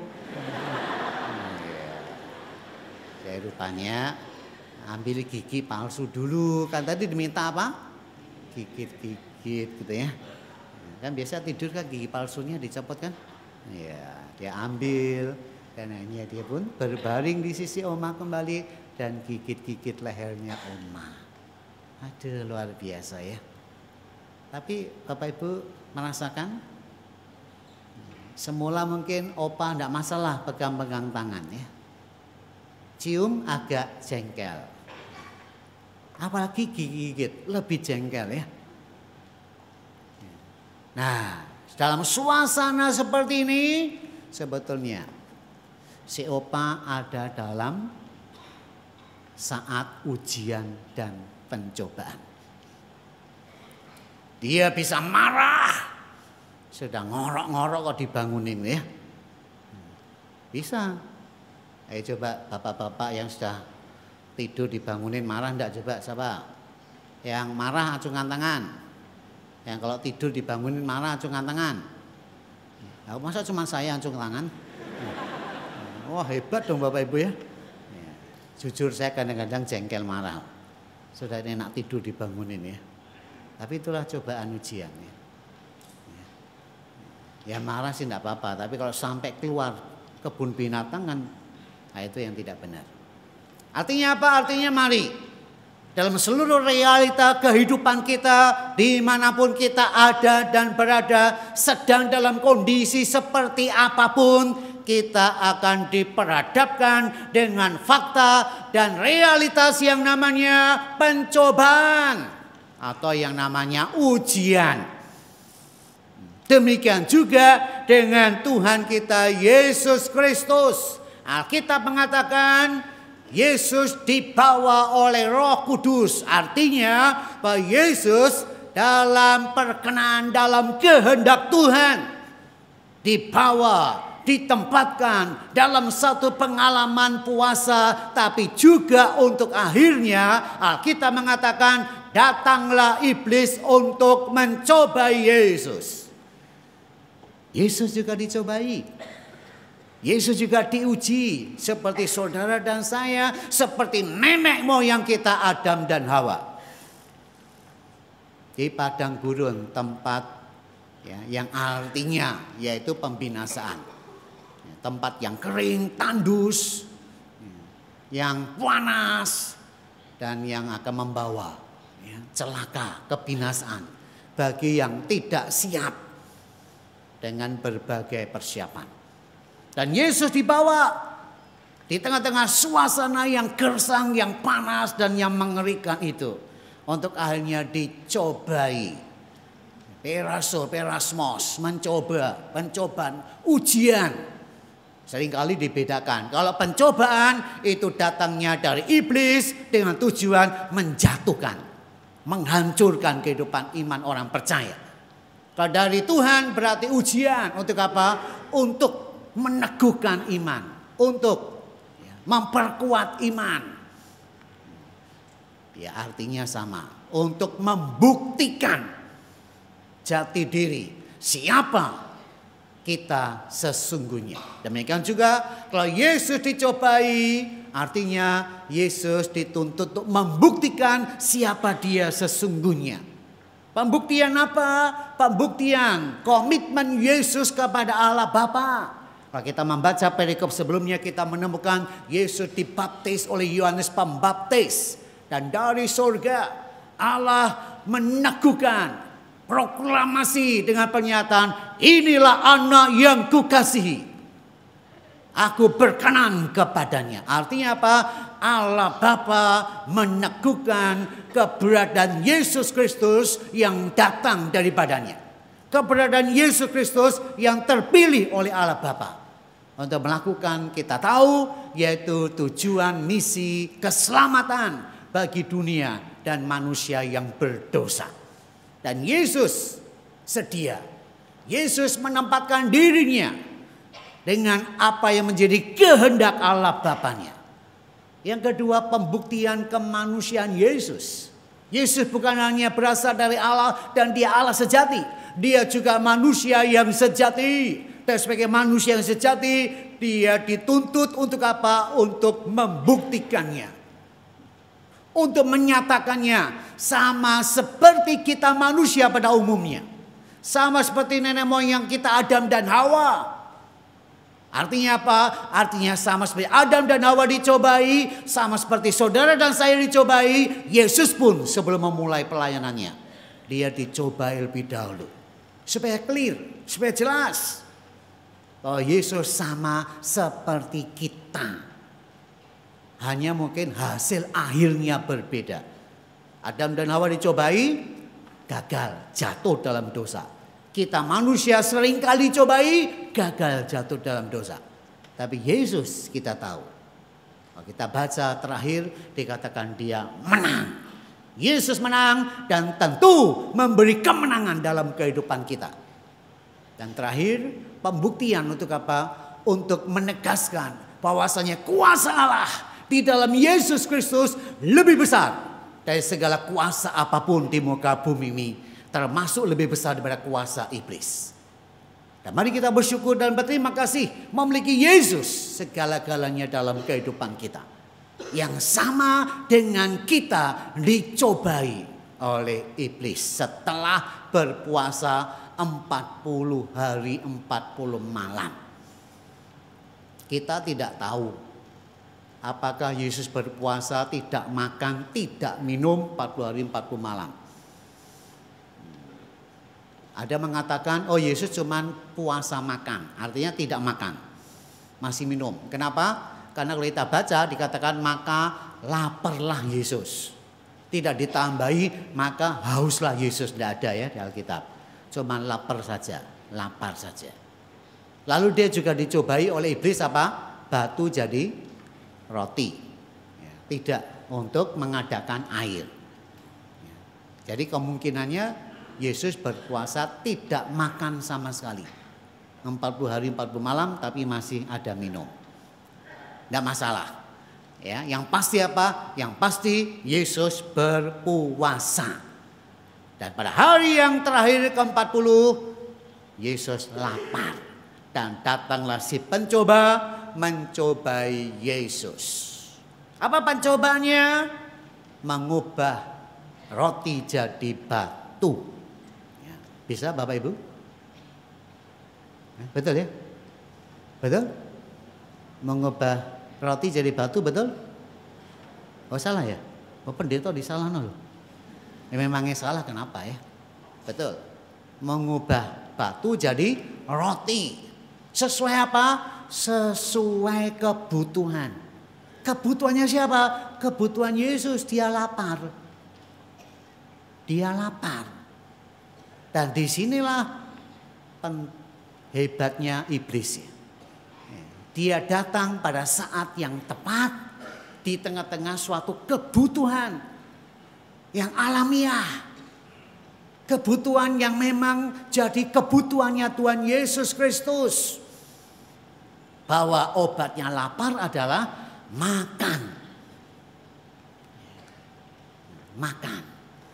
Ya rupanya ambil gigi palsu dulu. Kan tadi diminta apa? Gigit-gigit gitu ya. Kan biasa tidur kan gigi palsunya dicopot kan? Ya, dia ambil dan akhirnya dia pun berbaring di sisi oma kembali dan gigit-gigit lehernya oma. Aduh luar biasa ya. Tapi Bapak Ibu merasakan semula mungkin opa enggak masalah pegang-pegang tangan ya. Cium agak jengkel. Apalagi gigit lebih jengkel ya. Nah, dalam suasana seperti ini sebetulnya si opa ada dalam saat ujian dan pencobaan. Dia bisa marah, sedang ngorok-ngorok kok dibangunin ya. Bisa. Ayo coba bapak-bapak yang sudah tidur dibangunin marah enggak coba siapa? Yang marah acungkan tangan. Yang kalau tidur dibangunin marah acungkan tangan. Nah, masa cuma saya acung tangan? Wah hebat dong Bapak Ibu ya. Jujur saya kadang-kadang jengkel marah. Sudah enak tidur dibangunin ya. Tapi itulah cobaan ujian ya. Ya marah sih enggak apa-apa. Tapi kalau sampai keluar kebun binatang kan, nah itu yang tidak benar. Artinya apa? Artinya mari dalam seluruh realita kehidupan kita, dimanapun kita ada dan berada, sedang dalam kondisi seperti apapun, kita akan diperhadapkan dengan fakta dan realitas yang namanya pencobaan atau yang namanya ujian. Demikian juga dengan Tuhan kita Yesus Kristus. Alkitab mengatakan Yesus dibawa oleh Roh Kudus. Artinya bahwa Yesus dalam perkenan, dalam kehendak Tuhan dibawa, ditempatkan dalam satu pengalaman puasa. Tapi juga untuk akhirnya Alkitab mengatakan datanglah iblis untuk mencobai Yesus. Yesus juga dicobai. Yesus juga diuji seperti saudara dan saya, seperti nenek moyang kita Adam dan Hawa. Di padang gurun tempat ya, yang artinya yaitu pembinasaan. Tempat yang kering, tandus, yang panas dan yang akan membawa ya, celaka, kebinasaan bagi yang tidak siap dengan berbagai persiapan. Dan Yesus dibawa di tengah-tengah suasana yang gersang, yang panas dan yang mengerikan itu. Untuk akhirnya dicobai. Peraso, perasmos, mencoba, pencobaan, ujian. Seringkali dibedakan. Kalau pencobaan itu datangnya dari iblis dengan tujuan menjatuhkan, menghancurkan kehidupan iman orang percaya. Kalau dari Tuhan berarti ujian. Untuk apa? Untuk meneguhkan iman, untuk memperkuat iman. Ya artinya sama, untuk membuktikan jati diri siapa kita sesungguhnya. Demikian juga kalau Yesus dicobai, artinya Yesus dituntut untuk membuktikan siapa dia sesungguhnya. Pembuktian apa? Pembuktian komitmen Yesus kepada Allah Bapa. Kalau kita membaca perikop sebelumnya, kita menemukan Yesus dibaptis oleh Yohanes Pembaptis. Dan dari surga Allah meneguhkan proklamasi dengan pernyataan, inilah anak yang kukasihi, aku berkenan kepadanya. Artinya apa? Allah Bapa meneguhkan keberadaan Yesus Kristus yang datang daripadanya. Keberadaan Yesus Kristus yang terpilih oleh Allah Bapa untuk melakukan, kita tahu, yaitu tujuan misi keselamatan bagi dunia dan manusia yang berdosa. Dan Yesus sedia. Yesus menempatkan dirinya dengan apa yang menjadi kehendak Allah Bapanya. Yang kedua, pembuktian kemanusiaan Yesus. Yesus bukan hanya berasal dari Allah dan dia Allah sejati. Dia juga manusia yang sejati. Dan sebagai manusia yang sejati, dia dituntut untuk apa? Untuk membuktikannya. Untuk menyatakannya. Sama seperti kita manusia pada umumnya. Sama seperti nenek moyang kita Adam dan Hawa. Artinya apa? Artinya sama seperti Adam dan Hawa dicobai. Sama seperti saudara dan saya dicobai. Yesus pun sebelum memulai pelayanannya, dia dicobai lebih dahulu. Supaya clear, supaya jelas. Bahwa Yesus sama seperti kita. Hanya mungkin hasil akhirnya berbeda. Adam dan Hawa dicobai, gagal, jatuh dalam dosa. Kita manusia seringkali dicobai, gagal, jatuh dalam dosa. Tapi Yesus kita tahu. Kalau kita baca terakhir dikatakan dia menang. Yesus menang dan tentu memberi kemenangan dalam kehidupan kita. Dan terakhir, pembuktian untuk apa? Untuk menegaskan bahwasanya kuasa Allah di dalam Yesus Kristus lebih besar dari segala kuasa apapun di muka bumi ini, termasuk lebih besar daripada kuasa iblis. Dan mari kita bersyukur dan berterima kasih memiliki Yesus segala-galanya dalam kehidupan kita. Yang sama dengan kita dicobai oleh iblis setelah berpuasa empat puluh hari empat puluh malam. Kita tidak tahu apakah Yesus berpuasa tidak makan, tidak minum empat puluh hari empat puluh malam. Ada mengatakan, oh Yesus cuman puasa makan, artinya tidak makan, masih minum. Kenapa? Karena kalau kita baca dikatakan maka laparlah Yesus. Tidak ditambahi maka hauslah Yesus, tidak ada ya di Alkitab. Cuman lapar saja, lapar saja. Lalu dia juga dicobai oleh iblis apa? Batu jadi roti. Tidak untuk mengadakan air. Jadi kemungkinannya Yesus berpuasa tidak makan sama sekali. empat puluh hari empat puluh malam tapi masih ada minum. Tidak masalah. Ya, yang pasti apa? Yang pasti Yesus berpuasa. Dan pada hari yang terakhir ke empat puluh, Yesus lapar. Dan datanglah si pencoba mencobai Yesus. Apa pencobanya? Mengubah roti jadi batu. Ya, bisa Bapak Ibu? Betul ya? Betul? Mengubah roti jadi batu, betul? Oh salah ya? Oh pendeta disalahkan loh. Ya, memangnya salah, kenapa ya? Betul. Mengubah batu jadi roti. Sesuai apa? Sesuai kebutuhan. Kebutuhannya siapa? Kebutuhan Yesus. Dia lapar. Dia lapar. Dan disinilah hebatnya iblis. Dia datang pada saat yang tepat. Di tengah-tengah suatu kebutuhan yang alamiah. Kebutuhan yang memang jadi kebutuhannya Tuhan Yesus Kristus. Bahwa obatnya lapar adalah makan. Makan.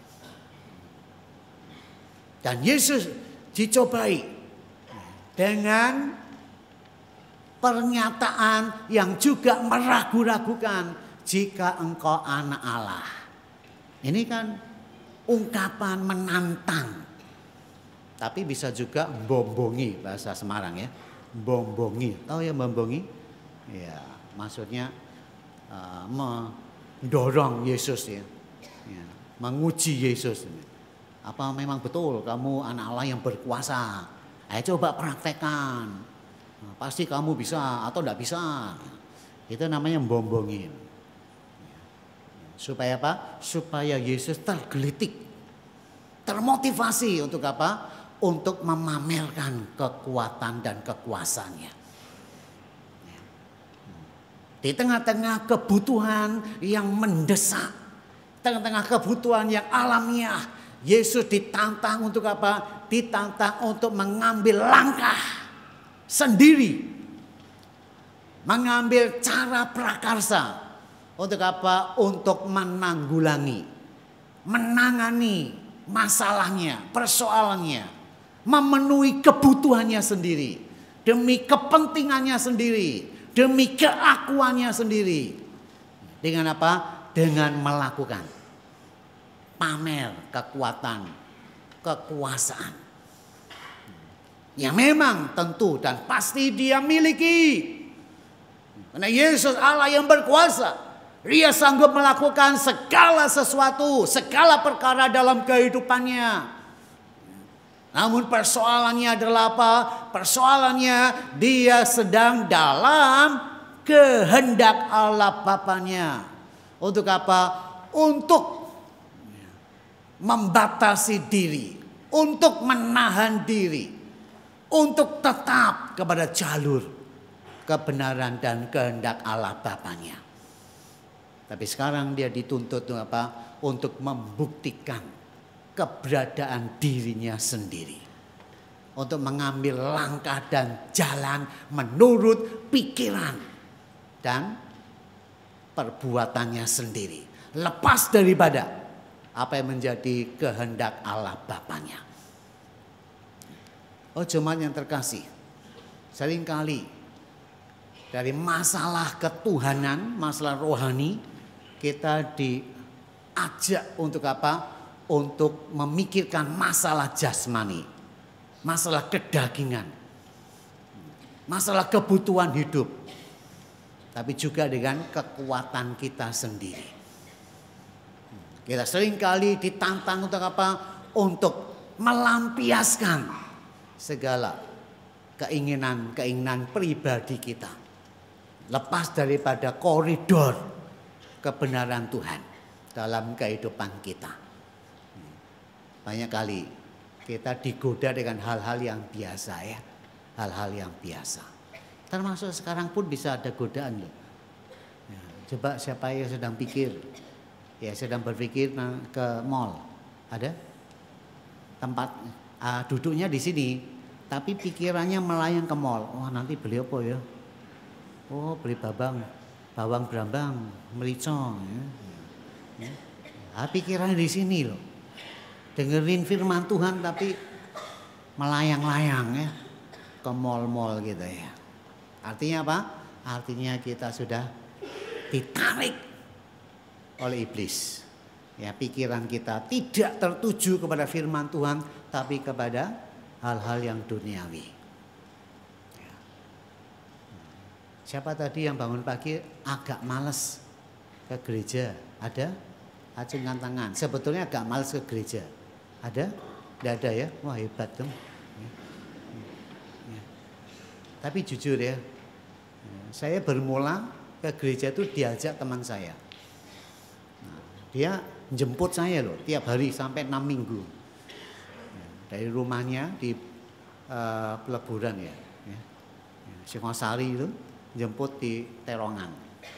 Dan Yesus dicobai dengan pernyataan yang juga meragu-ragukan, jika engkau anak Allah. Ini kan ungkapan menantang. Tapi bisa juga membombongi, bahasa Semarang ya. Bombongi. Tahu ya bombongi? Ya, maksudnya uh, mendorong Yesus ya. Ya, menguji Yesus. Apa memang betul kamu anak Allah yang berkuasa? Ayo coba praktekkan. Nah, pasti kamu bisa atau tidak bisa. Itu namanya bombongin. Supaya apa? Supaya Yesus tergelitik, termotivasi untuk apa? Untuk memamerkan kekuatan dan kekuasaannya. Di tengah-tengah kebutuhan yang mendesak, tengah-tengah kebutuhan yang alamiah, Yesus ditantang untuk apa? Ditantang untuk mengambil langkah sendiri, mengambil cara prakarsa. Untuk apa? Untuk menanggulangi, menangani masalahnya, persoalannya, memenuhi kebutuhannya sendiri, demi kepentingannya sendiri, demi keakuannya sendiri. Dengan apa? Dengan melakukan pamer kekuatan, kekuasaan yang memang tentu dan pasti dia miliki. Karena Yesus Allah yang berkuasa. Dia sanggup melakukan segala sesuatu, segala perkara dalam kehidupannya. Namun persoalannya adalah apa? Persoalannya dia sedang dalam kehendak Allah Bapanya. Untuk apa? Untuk membatasi diri, untuk menahan diri, untuk tetap kepada jalur kebenaran dan kehendak Allah Bapanya. Tapi sekarang dia dituntut untuk apa? Untuk membuktikan keberadaan dirinya sendiri. Untuk mengambil langkah dan jalan menurut pikiran dan perbuatannya sendiri. Lepas daripada apa yang menjadi kehendak Allah Bapanya. Oh jemaat yang terkasih, seringkali dari masalah ketuhanan, masalah rohani, kita diajak untuk apa? Untuk memikirkan masalah jasmani, masalah kedagingan, masalah kebutuhan hidup, tapi juga dengan kekuatan kita sendiri. Kita seringkali ditantang untuk apa? Untuk melampiaskan segala keinginan-keinginan pribadi kita, lepas daripada koridor kebenaran Tuhan dalam kehidupan kita. Banyak kali kita digoda dengan hal-hal yang biasa ya, hal-hal yang biasa. Termasuk sekarang pun bisa ada godaan loh. Ya, coba siapa yang sedang pikir, ya sedang berpikir ke mall, ada tempat uh, duduknya di sini, tapi pikirannya melayang ke mall. Wah nanti beli apa ya? Oh beli babang, bawang brambang, merica. Ya. Ya. Nah, pikirannya di sini loh. Dengerin firman Tuhan tapi melayang-layang ya ke mall-mall gitu ya. Artinya apa? Artinya kita sudah ditarik oleh iblis. Ya, pikiran kita tidak tertuju kepada firman Tuhan tapi kepada hal-hal yang duniawi. Ya. Siapa tadi yang bangun pagi agak males ke gereja? Ada? Acungkan tangan. Sebetulnya agak males ke gereja. Ada? Tidak ada ya? Wah hebat dong. Ya. Ya. Tapi jujur ya, saya bermula ke gereja itu diajak teman saya. Nah, dia jemput saya loh tiap hari sampai enam minggu. Ya, dari rumahnya di uh, Peleburan ya, ya. Ya, Singosari itu jemput di Terongan.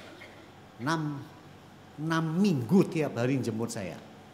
enam, enam minggu tiap hari jemput saya.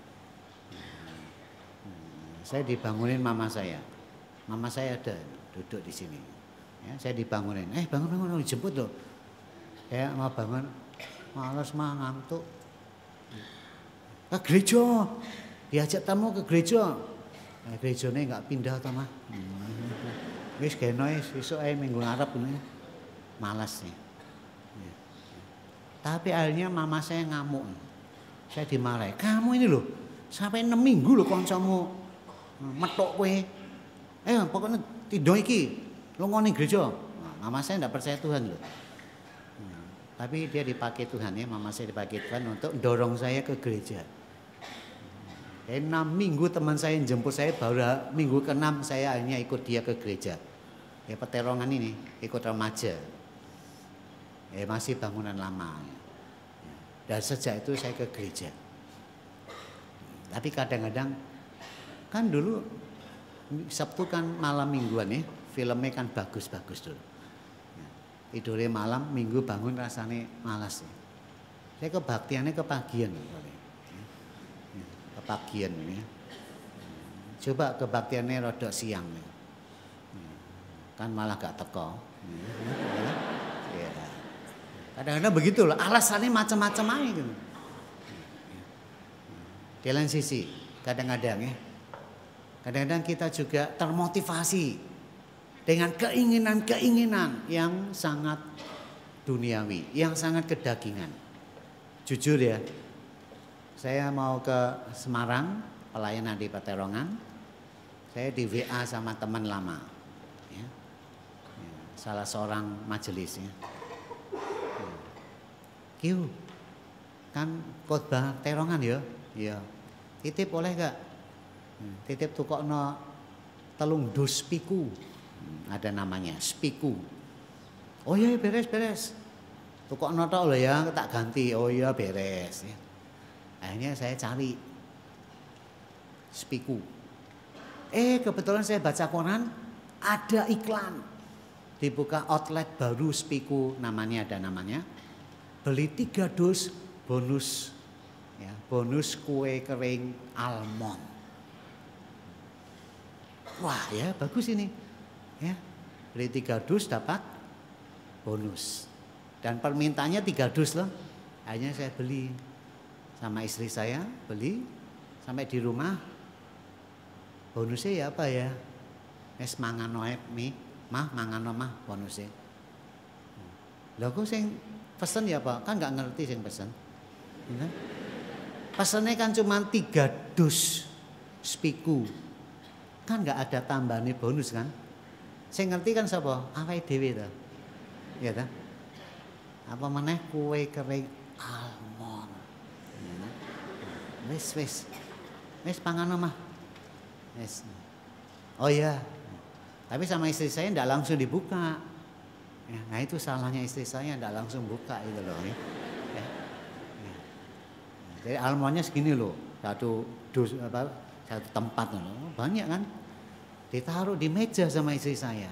Saya dibangunin mama saya. Mama saya ada duduk di sini. Ya, saya dibangunin. Eh bangun bangun dijemput loh. Ya mau bangun. Malas mah ngantuk. Ke gereja. Diajak tamu ke gereja. Eh, gerejanya nggak pindah ta mah. Hmm. Wis kene esuk ae minggu ngarep ini. Malas nih. Ya. Tapi akhirnya mama saya ngamuk. Saya dimarahi. Kamu ini loh sampai enam minggu loh kancamu metok kowe. Eh pokoknya tidur iki. Lu ngene gereja. Mama saya tidak percaya Tuhan loh. Hmm. Tapi dia dipakai Tuhan ya, mama saya dipakai Tuhan untuk dorong saya ke gereja. Hmm. enam minggu teman saya jemput saya, baru minggu keenam saya akhirnya ikut dia ke gereja. Ya Peterongan ini, ikut remaja. Ya masih bangunan lama. Dan sejak itu saya ke gereja. Tapi kadang-kadang kan dulu Sabtu kan malam mingguan ya, filmnya kan bagus-bagus dulu. Tidurnya malam, minggu bangun rasanya malas ya. Saya kebaktiannya kepagian, kepagian ya. Coba kebaktiannya rodok siang ya. Kan malah gak teko. Ya. Kadang-kadang begitu loh, alasannya macam-macam aja gitu. Di lain sisi, kadang-kadang ya, kadang-kadang kita juga termotivasi dengan keinginan-keinginan yang sangat duniawi, yang sangat kedagingan. Jujur ya, saya mau ke Semarang, pelayanan di Peterongan, saya di W A sama teman lama, ya. Ya, salah seorang majelis ya. Kiu, kan khotbah Terongan ya, ya. Titip boleh gak? Titip tukokno telung dus spiku, ada namanya spiku. Oh iya beres beres. Tukokno tok lho ya, tak ganti. Oh iya beres. Ya. Akhirnya saya cari spiku. Eh kebetulan saya baca koran ada iklan, dibuka outlet baru spiku, namanya ada namanya. Beli tiga dus bonus, ya, bonus kue kering almond. Wah ya bagus ini, ya beli tiga dus dapat bonus dan permintaannya tiga dus loh. Akhirnya saya beli sama istri saya, beli sampai di rumah. Bonusnya ya apa ya? Es mangano mi, mah mangano mah bonusnya. Lah kok sing pesen ya Pak, kan nggak ngerti sing pesen. Ya. Pesennya kan cuma tiga dus spiku, kan nggak ada tambahan bonus kan? Saya ngerti kan siapa? Awake dhewe ta, ya ta? Apa meneh kue kering almond. Ya. Wis wis, wis pangan mah. Wis. Oh iya, tapi sama istri saya nggak langsung dibuka. Ya, nah itu salahnya istri saya, tidak langsung buka itu loh. Ya. Ya. Ya. Jadi almonnya segini loh, satu dus apa, satu tempat loh, banyak kan, ditaruh di meja sama istri saya.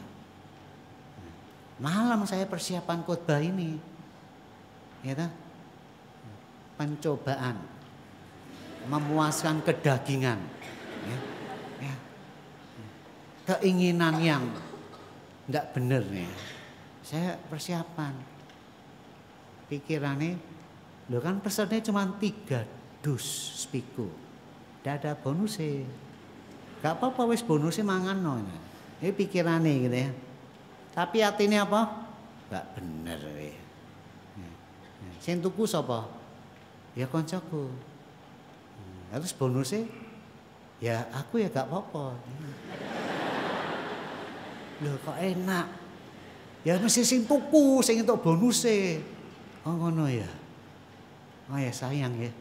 Malam saya persiapan khotbah ini, ya kan? Pencobaan, memuaskan kedagingan, ya. Ya. Keinginan yang tidak benar nih. Saya persiapan, pikirannya, lo kan pesannya cuma tiga dus spiku, tidak ada bonusnya, gak apa-apa wes bonusnya mangan no, ini pikirannya gitu ya, tapi hatinya apa? Gak bener ya. Sing tuku sapa? Ya koncoku, terus bonusnya, ya aku ya gak apa-apa, lo kok enak. Ya mesti sing tuku, sing entuk bonuse. Oh ngono ya. Oh ya sayang ya.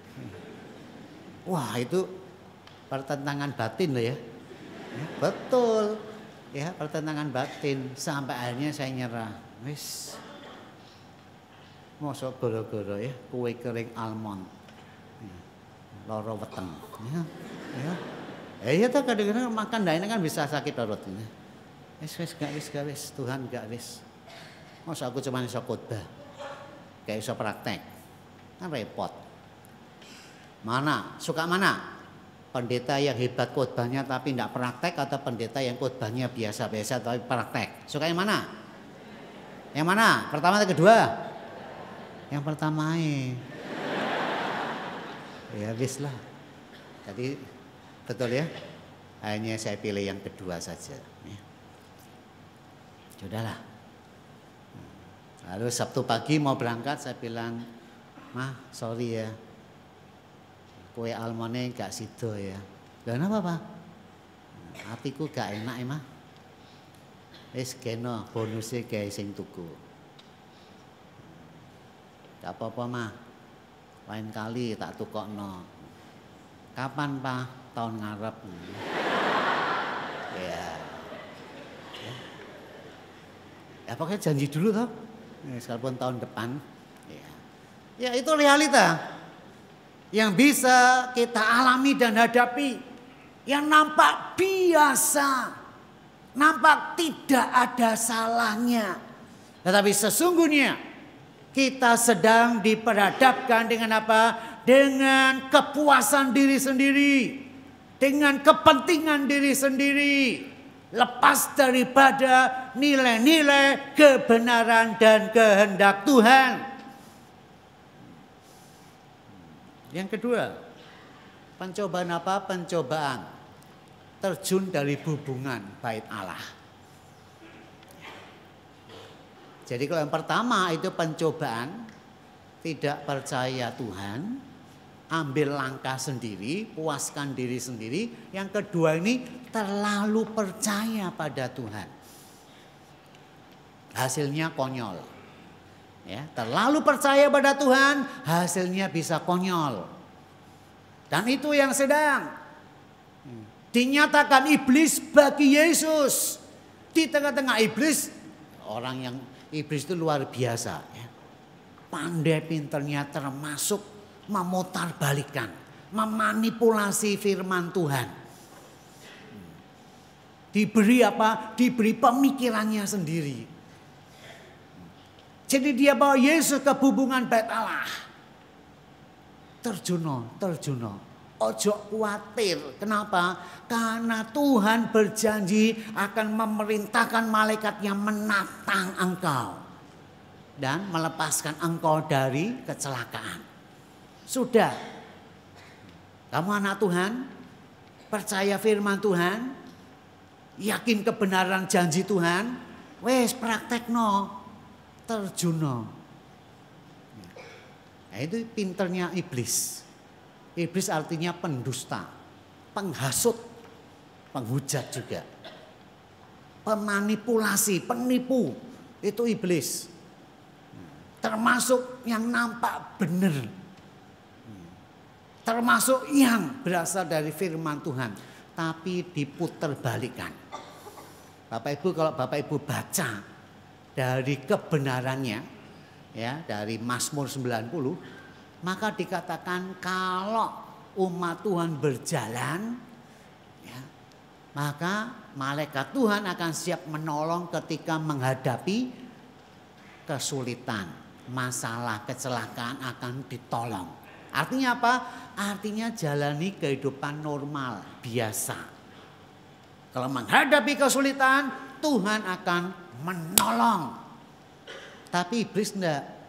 Wah itu pertentangan batin loh ya. Ya betul. Ya pertentangan batin sampai akhirnya saya nyerah. Wis. Mosok goro-goro ya kue kering almond. Loro weteng. Ya. Ya. Eh ya tak kadang-kadang makan ndak enak kan bisa sakit perut ini. Wis wis gak wis gak wis Tuhan gak wis. Masa aku cuma iso khotbah. Gak iso praktek. Kan repot. Mana? Suka mana? Pendeta yang hebat khotbahnya tapi tidak praktek atau pendeta yang khotbahnya biasa-biasa tapi praktek? Suka yang mana? Yang mana? Pertama atau kedua? Yang pertama ya. Ya wis lah. Jadi betul ya. Akhirnya saya pilih yang kedua saja. Ya. Sudahlah. Lalu Sabtu pagi mau berangkat saya bilang, mah sorry ya, kue almondnya gak sido ya. Lah kenapa Pak? Hatiku gak enak ya mah. Wis kena bonusnya kayak sing tuku. Gak apa-apa mah. Lain kali tak tukokno. Kapan Pak? Tahun ngarep. Ya. Ya. Ya pokoknya janji dulu toh. Sekalipun tahun depan. Ya. Ya itu realita. Yang bisa kita alami dan hadapi. Yang nampak biasa. Nampak tidak ada salahnya. Tetapi sesungguhnya kita sedang diperhadapkan dengan apa? Dengan kepuasan diri sendiri. Dengan kepentingan diri sendiri. Lepas daripada nilai-nilai kebenaran dan kehendak Tuhan. Yang kedua, pencobaan apa? Pencobaan terjun dari hubungan bait Allah. Jadi kalau yang pertama itu pencobaan, tidak percaya Tuhan, ambil langkah sendiri, puaskan diri sendiri. Yang kedua ini terlalu percaya pada Tuhan. Hasilnya konyol. Ya, terlalu percaya pada Tuhan, hasilnya bisa konyol. Dan itu yang sedang dinyatakan iblis bagi Yesus. Di tengah-tengah iblis, orang yang iblis itu luar biasa. Ya. Pandai pinternya termasuk memutarbalikkan, memanipulasi firman Tuhan. Diberi apa? Diberi pemikirannya sendiri. Jadi dia bawa Yesus ke hubungan bait Allah. Terjuno, terjuno. Ojo khawatir. Kenapa? Karena Tuhan berjanji akan memerintahkan malaikatnya menatang engkau. Dan melepaskan engkau dari kecelakaan. Sudah. Kamu anak Tuhan. Percaya firman Tuhan. Yakin kebenaran janji Tuhan. Wes praktekno. Terjuno. Nah, itu pinternya iblis. Iblis artinya pendusta, penghasut, penghujat juga. Pemanipulasi, penipu, itu iblis. Termasuk yang nampak benar. Termasuk yang berasal dari firman Tuhan. Tapi diputerbalikan. Bapak Ibu kalau Bapak Ibu baca dari kebenarannya, ya dari Mazmur sembilan puluh. Maka dikatakan kalau umat Tuhan berjalan, ya, maka malaikat Tuhan akan siap menolong ketika menghadapi kesulitan, masalah, kecelakaan akan ditolong. Artinya apa? Artinya jalani kehidupan normal, biasa. Kalau menghadapi kesulitan, Tuhan akan menolong. Tapi iblis enggak.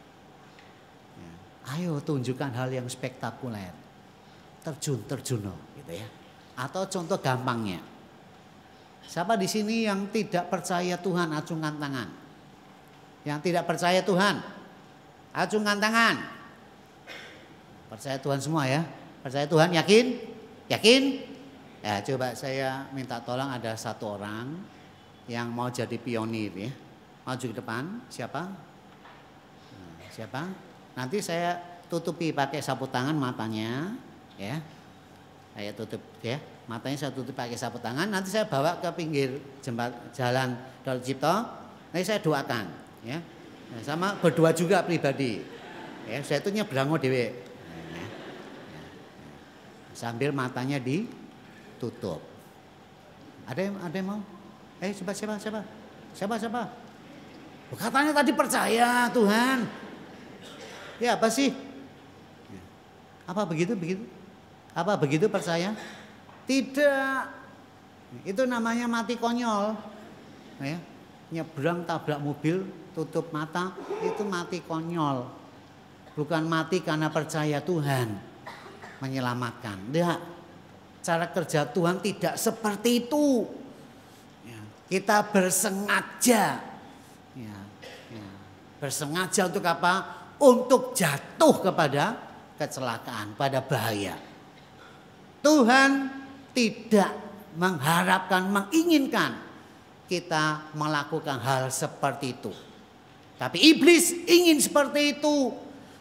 Ayo tunjukkan hal yang spektakuler. Terjun, terjuno gitu ya. Atau contoh gampangnya. Siapa di sini yang tidak percaya Tuhan, acungkan tangan. Yang tidak percaya Tuhan, acungkan tangan. Percaya Tuhan semua ya. Percaya Tuhan, yakin? Yakin? Ya, coba saya minta tolong ada satu orang yang mau jadi pionir ya. Maju ke depan, siapa? Nah, siapa? Nanti saya tutupi pakai sapu tangan matanya, ya. Saya tutup ya, matanya saya tutup pakai sapu tangan. Nanti saya bawa ke pinggir jembat jalan Daud Cipto. Nanti saya doakan, ya. Nah, sama berdoa juga pribadi. Ya, saya itu nyebrang dhewe. Ya. Sambil matanya ditutup. Ada yang ada yang mau? Eh, siapa siapa siapa? Siapa siapa? Katanya tadi percaya Tuhan. Ya apa sih? Apa begitu begitu? Apa begitu percaya? Tidak. Itu namanya mati konyol. Ya. Nyebrang tabrak mobil, tutup mata, itu mati konyol. Bukan mati karena percaya Tuhan menyelamatkan. Tidak. Cara kerja Tuhan tidak seperti itu. Ya. Kita bersengaja. Ya. Ya. Bersengaja untuk apa? Untuk jatuh kepada kecelakaan, pada bahaya. Tuhan tidak mengharapkan, menginginkan kita melakukan hal seperti itu. Tapi iblis ingin seperti itu.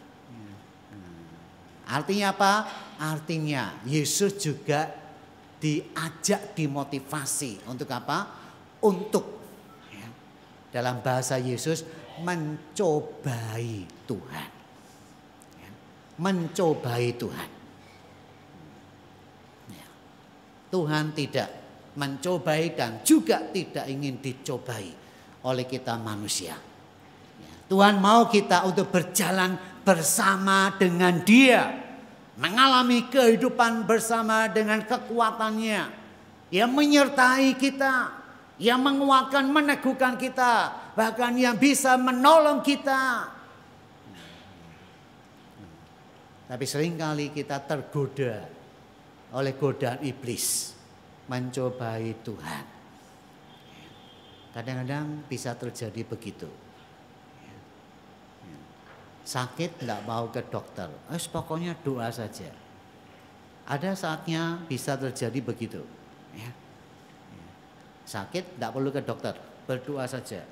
Artinya apa? Artinya Yesus juga diajak, dimotivasi untuk apa? Untuk ya, dalam bahasa Yesus mencobai Tuhan. Ya, mencobai Tuhan. Ya, Tuhan tidak mencobai dan juga tidak ingin dicobai oleh kita manusia. Ya, Tuhan mau kita untuk berjalan bersama dengan Dia, mengalami kehidupan bersama dengan kekuatannya, yang menyertai kita, yang menguatkan, meneguhkan kita, bahkan yang bisa menolong kita. Tapi seringkali kita tergoda oleh godaan iblis, mencobai Tuhan. Kadang-kadang bisa terjadi begitu. Sakit tidak mau ke dokter, eh, pokoknya doa saja. Ada saatnya bisa terjadi begitu. Ya. Sakit tidak perlu ke dokter, berdoa saja.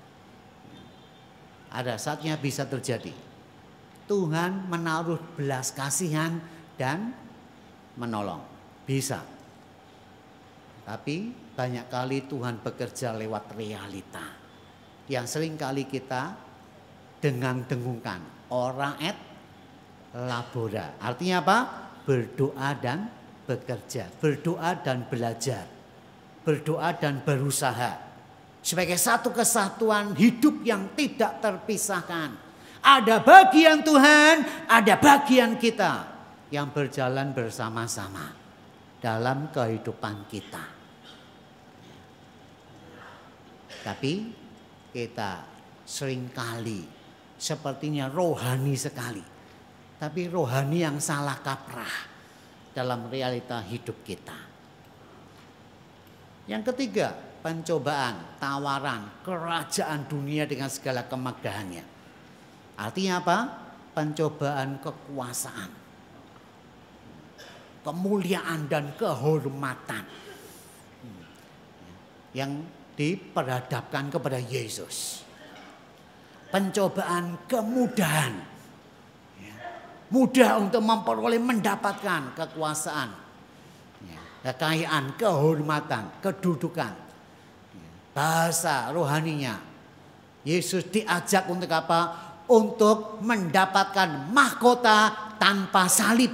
Ada saatnya bisa terjadi. Tuhan menaruh belas kasihan dan menolong, bisa. Tapi banyak kali Tuhan bekerja lewat realita yang sering kali kita dengang-dengungkan, ora et labora. Artinya apa? Berdoa dan bekerja, berdoa dan belajar, berdoa dan berusaha sebagai satu kesatuan hidup yang tidak terpisahkan. Ada bagian Tuhan, ada bagian kita yang berjalan bersama-sama dalam kehidupan kita. Tapi kita seringkali sepertinya rohani sekali, tapi rohani yang salah kaprah dalam realita hidup kita. Yang ketiga, pencobaan, tawaran, kerajaan dunia dengan segala kemegahannya. Artinya apa? Pencobaan kekuasaan, kemuliaan dan kehormatan yang diperhadapkan kepada Yesus. Pencobaan kemudahan, mudah untuk memperoleh, mendapatkan kekuasaan, kekayaan, kehormatan, kedudukan. Bahasa rohaninya, Yesus diajak untuk apa? Untuk mendapatkan mahkota tanpa salib,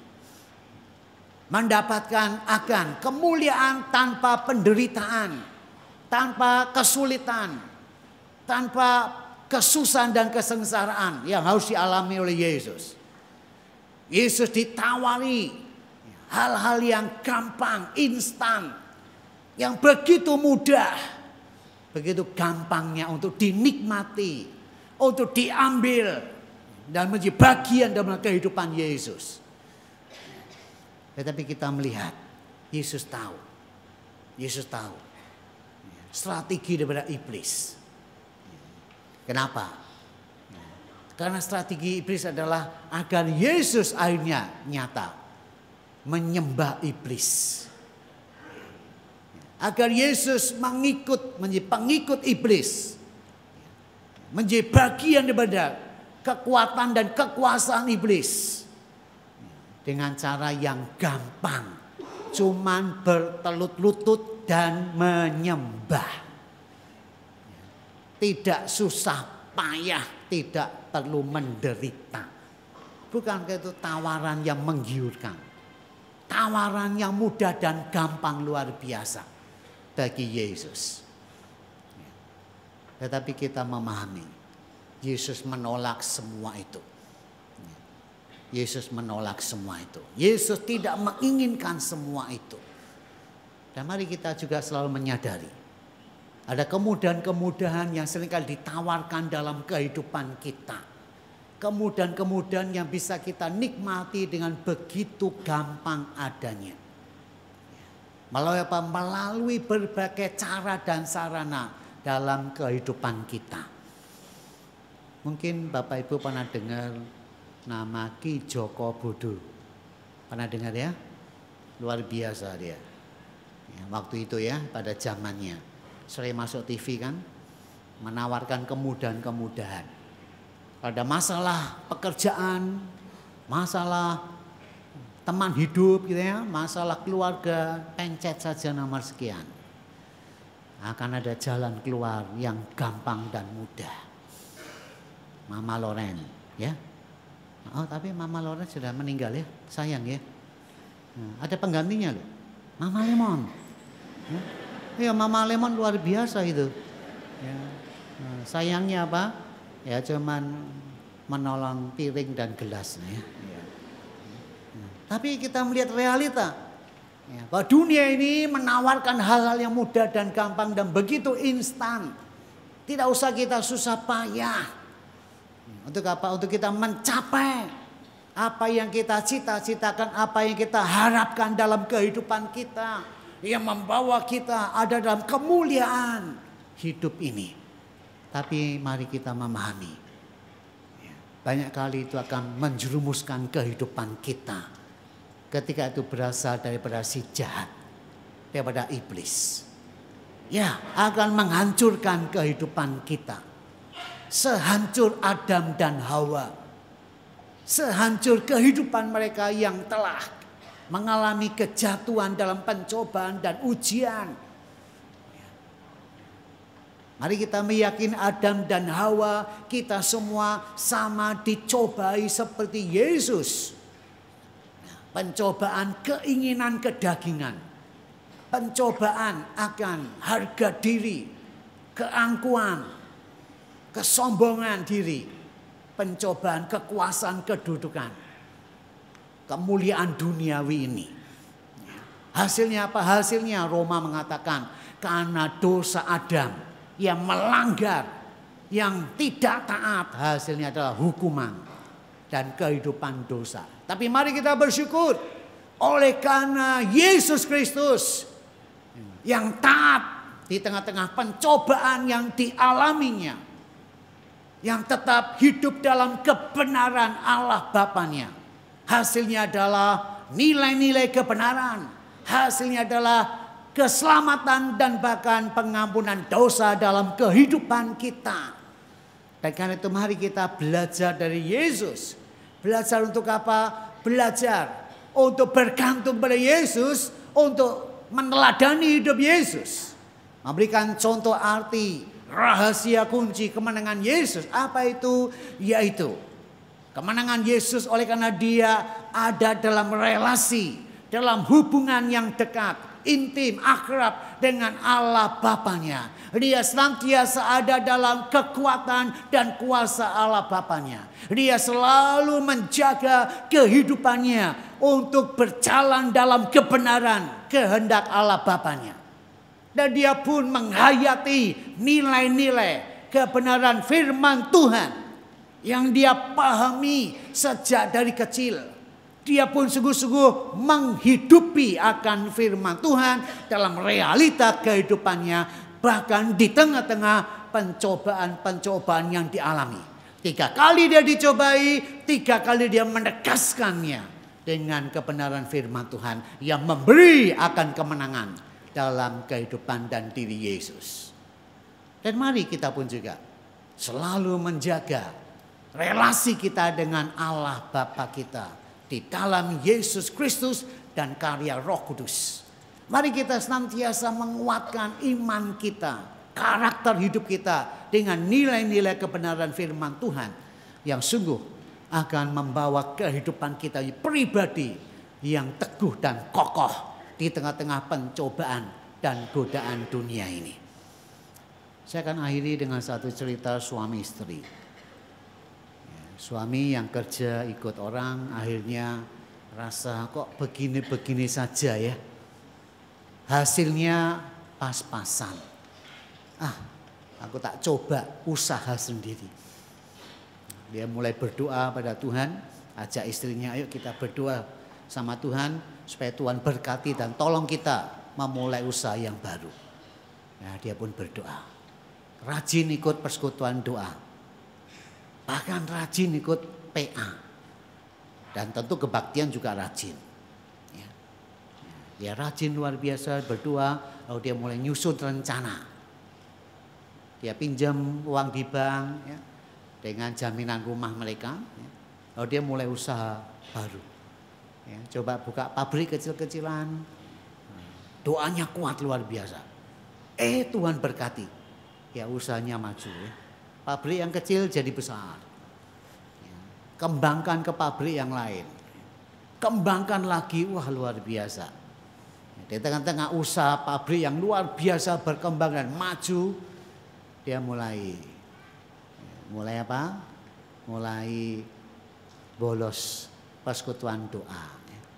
mendapatkan akan kemuliaan tanpa penderitaan, tanpa kesulitan, tanpa kesusahan dan kesengsaraan yang harus dialami oleh Yesus. Yesus ditawari hal-hal yang gampang, instan, yang begitu mudah, begitu gampangnya untuk dinikmati, untuk diambil dan menjadi bagian dalam kehidupan Yesus. Tetapi kita melihat Yesus tahu, Yesus tahu strategi daripada iblis. Kenapa? Karena strategi iblis adalah agar Yesus akhirnya nyata menyembah iblis. Agar Yesus mengikut, menjadi pengikut iblis. Menjadi bagian daripada kekuatan dan kekuasaan iblis. Dengan cara yang gampang. Cuman bertelut lutut dan menyembah. Tidak susah payah, tidak perlu menderita. Bukankah itu tawaran yang menggiurkan? Tawaran yang mudah dan gampang luar biasa bagi Yesus. Tetapi kita memahami, Yesus menolak semua itu. Yesus menolak semua itu. Yesus tidak menginginkan semua itu. Dan mari kita juga selalu menyadari, ada kemudahan-kemudahan yang seringkali ditawarkan dalam kehidupan kita. Kemudahan-kemudahan yang bisa kita nikmati dengan begitu gampang adanya. Melalui apa? Melalui berbagai cara dan sarana dalam kehidupan kita. Mungkin Bapak Ibu pernah dengar nama Ki Joko Bodo. Pernah dengar ya? Luar biasa dia. Ya, waktu itu ya, pada zamannya. sering masuk T V kan, menawarkan kemudahan-kemudahan. Ada masalah pekerjaan, masalah teman hidup gitu ya, masalah keluarga, pencet saja nomor sekian. Akan ada jalan keluar yang gampang dan mudah. Mama Loren, ya. Oh, tapi Mama Loren sudah meninggal ya, sayang ya. Nah, ada penggantinya loh, Mama Lemon. Ya, ya Mama Lemon luar biasa itu. Ya. Nah, sayangnya apa? Ya cuman menolong piring dan gelas ya. Ya. Nah, tapi kita melihat realita. Ya, bahwa dunia ini menawarkan hal-hal yang mudah dan gampang dan begitu instan. Tidak usah kita susah payah. Untuk apa? Untuk kita mencapai apa yang kita cita-citakan, apa yang kita harapkan dalam kehidupan kita. Yang membawa kita ada dalam kemuliaan hidup ini. Tapi mari kita memahami. Banyak kali itu akan menjerumuskan kehidupan kita. Ketika itu berasal daripada si jahat, daripada iblis. Ya, akan menghancurkan kehidupan kita. Sehancur Adam dan Hawa. Sehancur kehidupan mereka yang telah mengalami kejatuhan dalam pencobaan dan ujian. Mari kita meyakini Adam dan Hawa, kita semua sama dicobai seperti Yesus. Pencobaan keinginan kedagingan. Pencobaan akan harga diri. Keangkuhan. Kesombongan diri. Pencobaan kekuasaan kedudukan. Kemuliaan duniawi ini. Hasilnya apa? Hasilnya Roma mengatakan karena dosa Adam yang melanggar, yang tidak taat, hasilnya adalah hukuman dan kehidupan dosa. Tapi mari kita bersyukur oleh karena Yesus Kristus yang taat di tengah-tengah pencobaan yang dialaminya, yang tetap hidup dalam kebenaran Allah Bapanya. Hasilnya adalah nilai-nilai kebenaran, hasilnya adalah keselamatan dan bahkan pengampunan dosa dalam kehidupan kita. Dan karena itu mari kita belajar dari Yesus. Belajar untuk apa? Belajar untuk bergantung pada Yesus, untuk meneladani hidup Yesus. Memberikan contoh arti, rahasia kunci kemenangan Yesus. Apa itu? Yaitu kemenangan Yesus oleh karena dia ada dalam relasi, dalam hubungan yang dekat, intim, akrab dengan Allah Bapanya. Dia senantiasa ada dalam kekuatan dan kuasa Allah Bapanya. Dia selalu menjaga kehidupannya untuk berjalan dalam kebenaran kehendak Allah Bapanya. Dan dia pun menghayati nilai-nilai kebenaran firman Tuhan yang dia pahami sejak dari kecil. Dia pun sungguh-sungguh menghidupi akan firman Tuhan dalam realita kehidupannya. Bahkan di tengah-tengah pencobaan-pencobaan yang dialami. Tiga kali dia dicobai, tiga kali dia menegaskannya dengan kebenaran firman Tuhan yang memberi akan kemenangan dalam kehidupan dan diri Yesus. Dan mari kita pun juga selalu menjaga relasi kita dengan Allah Bapa kita di dalam Yesus Kristus dan karya Roh Kudus. Mari kita senantiasa menguatkan iman kita, karakter hidup kita dengan nilai-nilai kebenaran firman Tuhan yang sungguh akan membawa kehidupan kita pribadi yang teguh dan kokoh di tengah-tengah pencobaan dan godaan dunia ini. Saya akan akhiri dengan satu cerita suami istri. Suami yang kerja ikut orang akhirnya rasa kok begini-begini saja ya. Hasilnya pas-pasan. Ah, aku tak coba usaha sendiri. Dia mulai berdoa pada Tuhan, ajak istrinya, ayo kita berdoa sama Tuhan supaya Tuhan berkati dan tolong kita memulai usaha yang baru. Nah, dia pun berdoa. Rajin ikut persekutuan doa. Bahkan rajin ikut P A. Dan tentu kebaktian juga rajin. Dia rajin luar biasa berdoa, lalu dia mulai nyusun rencana. dia pinjam uang di bank ya, dengan jaminan rumah mereka. Ya. Lalu dia mulai usaha baru. Ya, coba buka pabrik kecil-kecilan. Doanya kuat luar biasa. Eh Tuhan berkati. Ya usahanya maju ya. Pabrik yang kecil jadi besar. Ya. Kembangkan ke pabrik yang lain. Kembangkan lagi, wah luar biasa. Di tengah-tengah usaha pabrik yang luar biasa berkembang dan maju, dia mulai mulai apa? Mulai bolos persekutuan doa,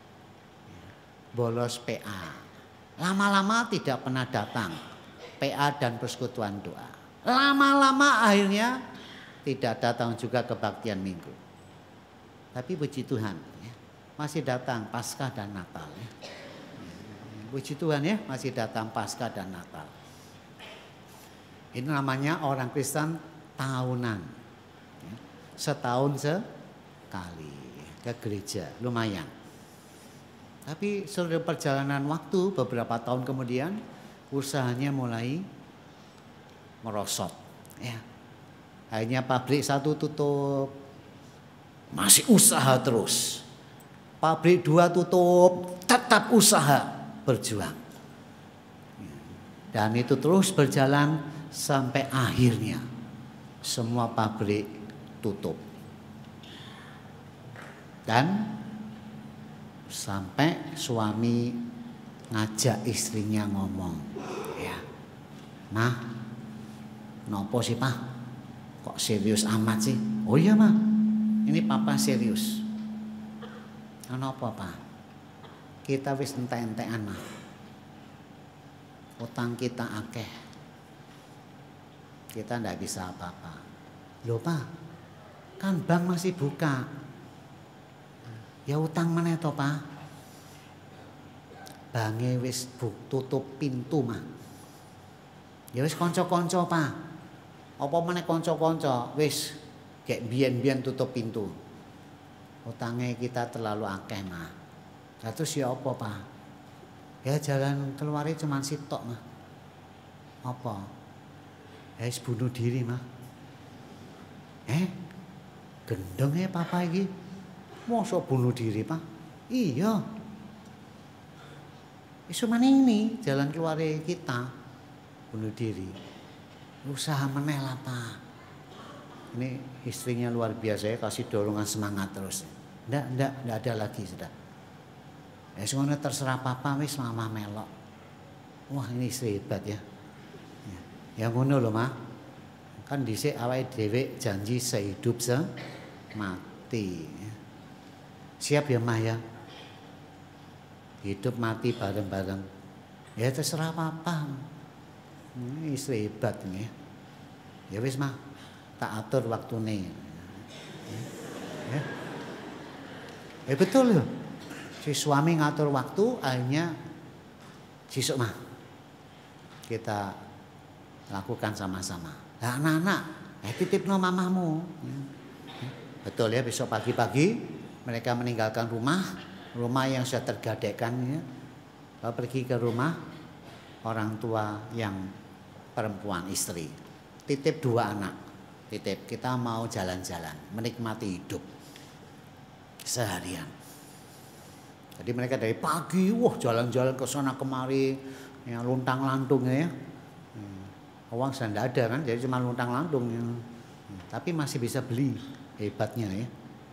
bolos P A. Lama-lama tidak pernah datang P A dan persekutuan doa. Lama-lama akhirnya tidak datang juga kebaktian minggu. Tapi puji Tuhan, masih datang Paskah dan Natal. Puji Tuhan ya, masih datang Paskah dan Natal. Ini namanya orang Kristen tahunan. Setahun sekali ke gereja, lumayan. Tapi seluruh perjalanan waktu beberapa tahun kemudian usahanya mulai merosot. Ya. Akhirnya pabrik satu tutup, masih usaha terus. Pabrik dua tutup, tetap usaha. Berjuang. Dan itu terus berjalan sampai akhirnya semua pabrik tutup. Dan sampai suami ngajak istrinya ngomong, ya, "Mah, nopo sih Pak? Kok serius amat sih?" "Oh iya Mah, ini Papa serius." "Kenapa Pak?" "Kita wis entek-entekan Mah. Utang kita akeh. Kita ndak bisa apa-apa." "Loh Pak, kan bank masih buka." "Ya utang meneh to Pak. Bange wis tutup pintu Mah. Ya wis kanca-kanca Pak. Apa meneh kanca-kanca wis gek biyen-biyen tutup pintu. Utangnya kita terlalu akeh Mah. Terus ya apa Pak?" "Ya jalan keluarnya cuma sitok Mah." "Apa?" "Ya wis bunuh diri Mah." "Eh? Gendeng ya Papa iki. Mosok bunuh diri Pak?" "Iya. Isu mana ini jalan keluarnya kita bunuh diri. Usaha meneh lah Pak." Ini istrinya luar biasa ya, kasih dorongan semangat terus. Ndak, ndak, ndak ada lagi sudah. "Ya semuanya terserah Papa wis Mama melok." Wah ini istri hebat ya. Ya ngono lho Mah. Kan dhisik awake dhewe janji sehidup semati. Siap ya Mah ya. Hidup mati bareng-bareng. Ya terserah Papa. Ini istri hebat ini. Ya wis Mah, tak atur waktune. Ya. Eh betul loh. Si suami ngatur waktu, akhirnya sisuk Mah kita lakukan sama-sama. Nah anak-anak, eh titipno mamahmu. Betul ya, besok pagi-pagi mereka meninggalkan rumah, rumah yang sudah tergadaikan ya. Lalu pergi ke rumah orang tua yang perempuan istri. Titip dua anak, titip kita mau jalan-jalan, menikmati hidup seharian. Jadi mereka dari pagi, wah jalan-jalan ke sana kemari, ya, luntang lantung ya. Uang sudah tidak ada kan, jadi cuma luntang lantung. Ya. Tapi masih bisa beli, hebatnya ya.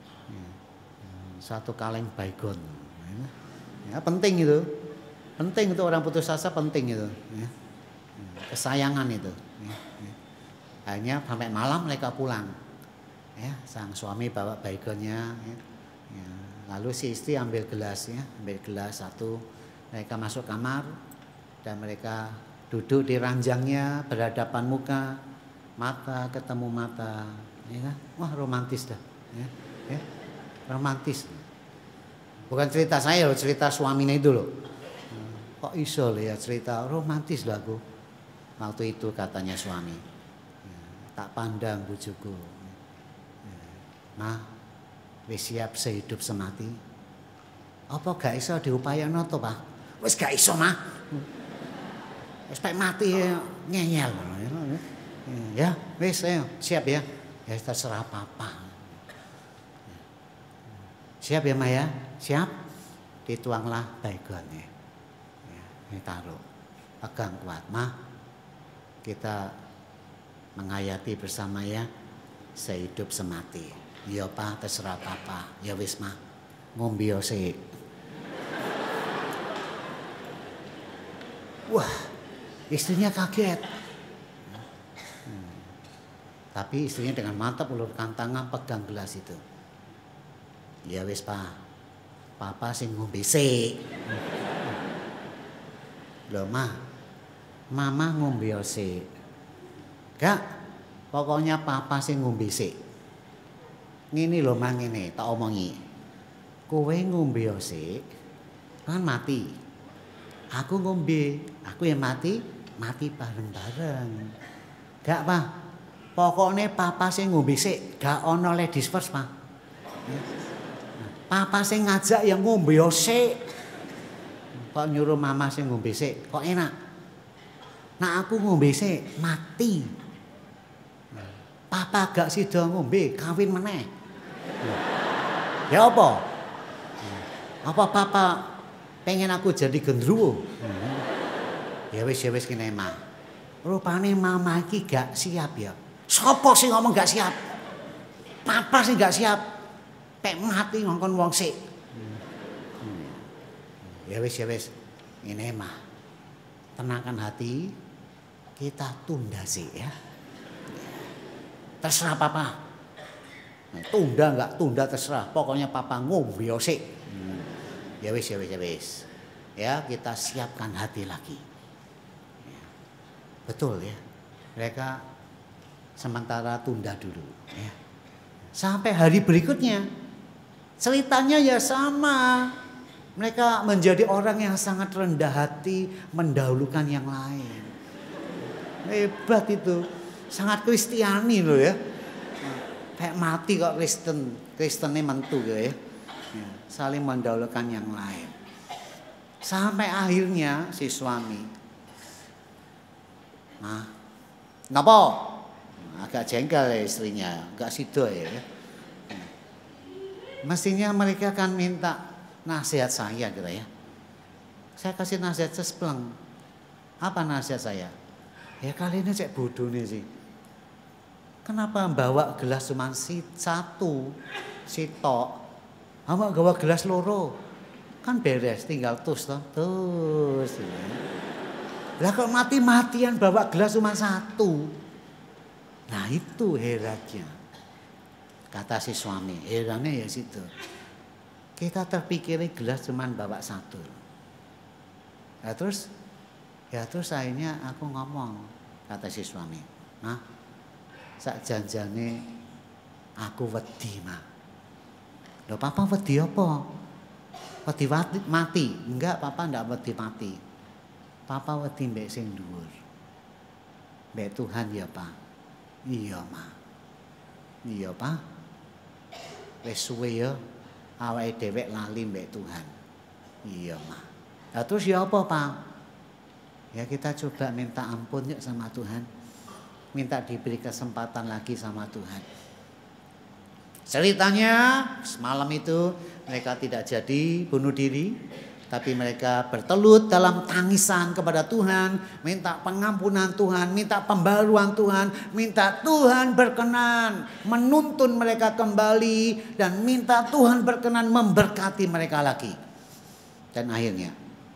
Satu kaleng baygon. Ya, penting itu, penting itu orang putus asa penting itu. Ya. Kesayangan itu. Ya. Akhirnya sampai malam mereka pulang. Ya, sang suami bawa baygonnya. Ya. Ya. Lalu si istri ambil gelas ya, ambil gelas satu, mereka masuk kamar dan mereka duduk di ranjangnya berhadapan muka, mata ketemu mata, ya kan? Wah romantis dah, ya, ya. Romantis. Bukan cerita saya loh, cerita suaminya itu loh. Kok iso loh ya cerita romantis lah aku. Waktu itu katanya suami, ya, tak pandang bujuku, ya. Mah, wis siap sehidup semati. Apa gak iso diupayano to, Pak? Wis gak iso, Mah. Wis pek mati ngeyel. Ya, wis ayo, siap ya. Ya terserah papa. Siap ya Maya? Siap? Dituanglah baygonnya. Ya, ini taruh. Pegang kuat, Ma. Kita menghayati bersama ya. Sehidup semati. Ya Pak, terserah papa. Ya wis Ma. Ngombe sik. Wah, istrinya kaget. Hmm. Tapi istrinya dengan mantap ulurkan tangan pegang gelas itu. Ya wis Pak, papa sing ngombe sik. Loh Ma, mama ngombe sik. Gak, pokoknya papa sing ngombe sik. Ngene lho Ma, ngene tak omongi. Kowe ngombe sik, kan mati. Aku ngombe, aku yang mati, mati bareng-bareng. Gak Pak, pokoknya papa sing ngombe sik, gak ono ladies first Pak. Papa sing ngajak yang ngombe sik. Kok nyuruh mama sing ngombe sik, kok enak. Nah aku ngombe sik, mati. Papa gak sida ngombe, kawin meneh. Ya apa? Apa papa pengen aku jadi gendruwo? Ya wis ya wis kene Ma. Rupane mama iki gak siap ya. Sopo sing ngomong gak siap? Papa sing gak siap. Pek mati ngongkon wong sik. Ya wis ya wis. Ngene Ma. Tenangkan hati. Kita tunda sih ya. Terserah papa. Tunda enggak tunda terserah. Pokoknya papa ngombe sik. Hmm. Ya wis ya wis ya wis. Ya kita siapkan hati lagi. Ya. Betul ya. Mereka sementara tunda dulu. Ya. Sampai hari berikutnya. Ceritanya ya sama. Mereka menjadi orang yang sangat rendah hati. Mendahulukan yang lain. Hebat itu. Sangat Kristiani loh ya. Kayak mati kok Kristen. Kristennya mentu ya. Ya, saling mendahulukan yang lain. Sampai akhirnya si suami. Nah, ngapa? Agak jengkel ya istrinya. Agak sido ya. Mestinya mereka akan minta nasihat saya gitu ya. Saya kasih nasihat sespleng. Apa nasihat saya? Ya kali ini cek bodoh nih sih. Kenapa bawa gelas cuma si satu, si tok? Apa bawa gelas loro? Kan beres, tinggal tus toh, tus. Lah kok mati-matian bawa gelas cuma satu? Nah itu herannya. Kata si suami, herannya ya situ. Kita terpikirin gelas cuma bawa satu. Ya terus, ya terus akhirnya aku ngomong, kata si suami, nah, sak janjane aku wedi mah. Loh papa wedi apa? Wedi mati? Enggak, papa ndak wedi mati. Papa wedi mbek sing dhuwur. Mbek Tuhan ya Pak. Iya mah. Iya Pak. Wis suwe ya awake dhewek lali mbek Tuhan. Iya mah. Lah terus ya apa Pak? Ya kita coba minta ampun yuk sama Tuhan. Minta diberi kesempatan lagi sama Tuhan. Ceritanya semalam itu mereka tidak jadi bunuh diri. Tapi mereka bertelut dalam tangisan kepada Tuhan. Minta pengampunan Tuhan. Minta pembaruan Tuhan. Minta Tuhan berkenan menuntun mereka kembali. Dan minta Tuhan berkenan memberkati mereka lagi. Dan akhirnya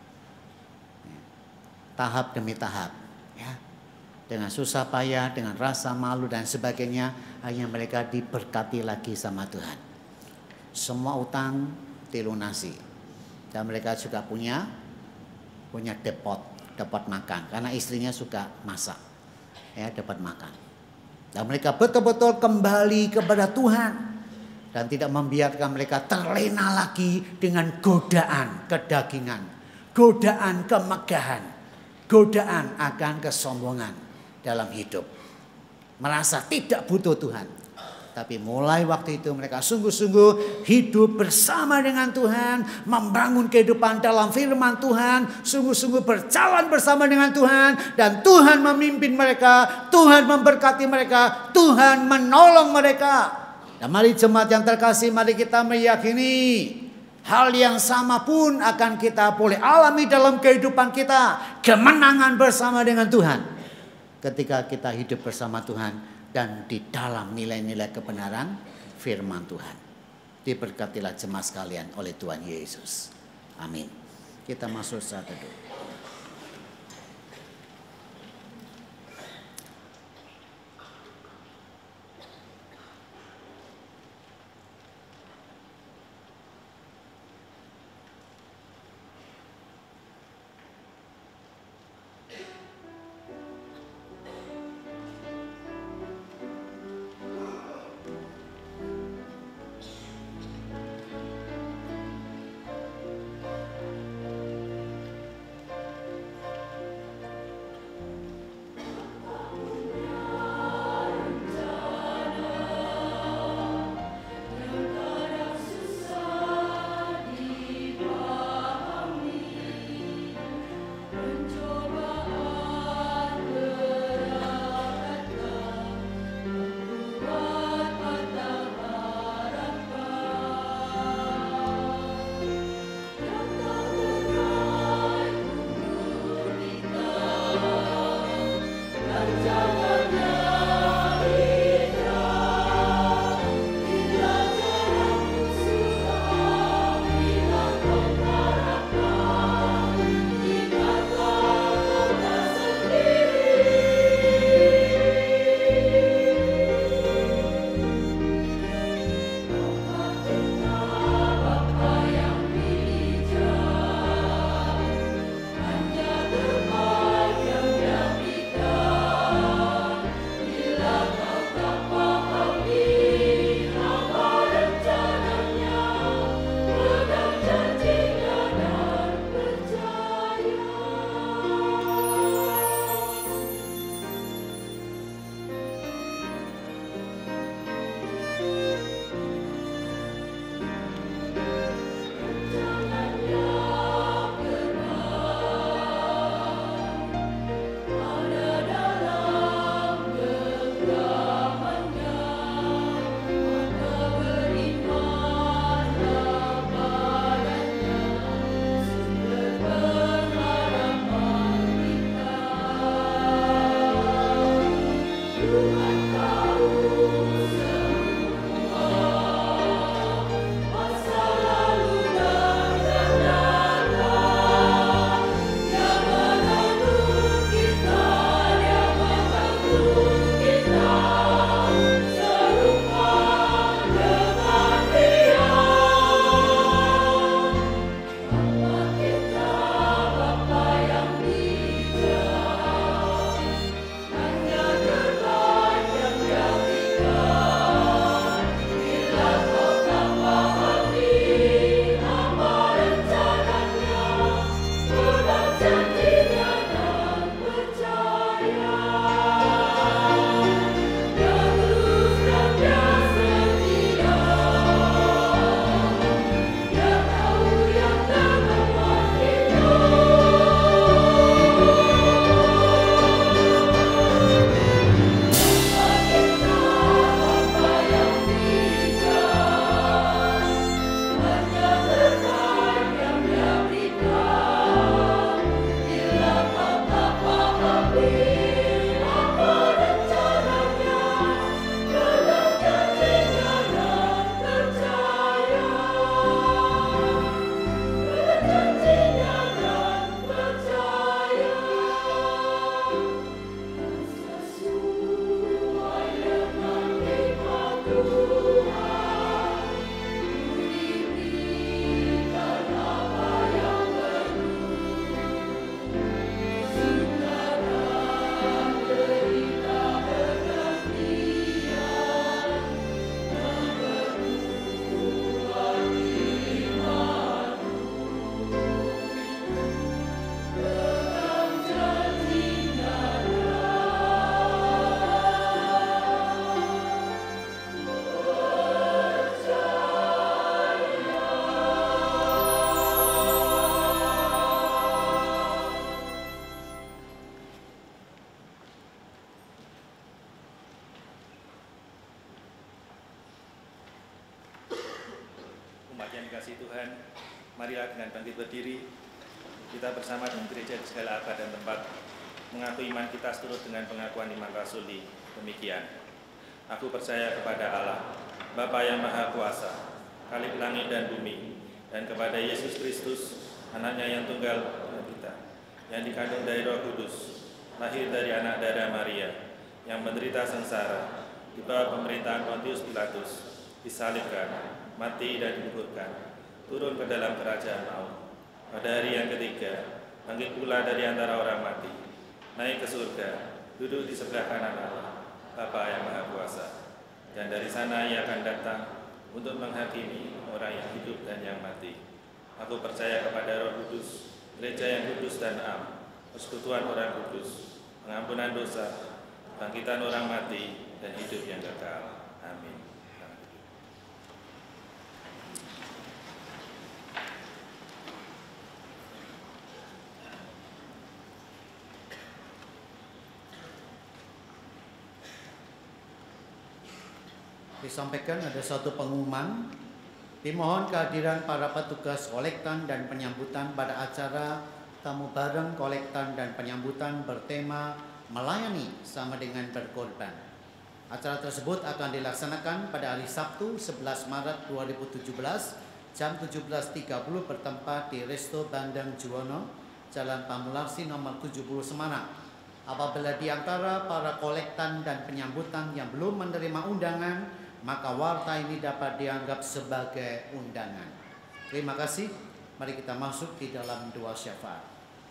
tahap demi tahap. Dengan susah payah, dengan rasa malu dan sebagainya, akhirnya mereka diberkati lagi sama Tuhan. Semua utang dilunasi. Dan mereka juga punya punya depot, depot makan. Karena istrinya suka masak, ya dapat makan. Dan mereka betul-betul kembali kepada Tuhan. Dan tidak membiarkan mereka terlena lagi dengan godaan kedagingan. Godaan kemegahan. Godaan akan kesombongan dalam hidup. Merasa tidak butuh Tuhan. Tapi mulai waktu itu mereka sungguh-sungguh hidup bersama dengan Tuhan, membangun kehidupan dalam firman Tuhan, sungguh-sungguh berjalan bersama dengan Tuhan, dan Tuhan memimpin mereka, Tuhan memberkati mereka, Tuhan menolong mereka. Dan mari jemaat yang terkasih, mari kita meyakini hal yang sama pun akan kita boleh alami dalam kehidupan kita, kemenangan bersama dengan Tuhan ketika kita hidup bersama Tuhan dan di dalam nilai-nilai kebenaran firman Tuhan. Diberkatilah jemaat sekalian oleh Tuhan Yesus. Amin. Kita masuk saat teduh. dikasihi Tuhan, marilah dengan bangkit berdiri, kita bersama dengan gereja di segala abad dan tempat mengaku iman kita seturut dengan pengakuan iman rasuli. Demikian, aku percaya kepada Allah, Bapa yang Maha Kuasa, Khalik langit dan bumi, dan kepada Yesus Kristus, anaknya yang tunggal Tuhan kita, yang dikandung dari Roh Kudus, lahir dari anak darah Maria, yang menderita sengsara, di bawah pemerintahan Pontius Pilatus, disalibkan, mati dan dikuburkan, turun ke dalam kerajaan maut. Pada hari yang ketiga, bangkit pula dari antara orang mati, naik ke surga, duduk di sebelah kanan Allah, Bapa yang Maha Kuasa. Dan dari sana Ia akan datang untuk menghakimi orang yang hidup dan yang mati. Aku percaya kepada Roh Kudus, gereja yang kudus dan am, persekutuan orang kudus, pengampunan dosa, bangkitan orang mati, dan hidup yang kekal. Amin. Disampaikan ada satu pengumuman. Dimohon kehadiran para petugas kolektan dan penyambutan pada acara tamu bareng kolektan dan penyambutan bertema melayani sama dengan berkorban. Acara tersebut akan dilaksanakan pada hari Sabtu sebelas Maret dua ribu tujuh belas jam tujuh belas tiga puluh bertempat di Resto Bandeng Juwono, Jalan Pamularsi nomor tujuh puluh Semarang. Apabila di antara para kolektan dan penyambutan yang belum menerima undangan, maka warta ini dapat dianggap sebagai undangan. Terima kasih. Mari kita masuk di dalam doa syafaat.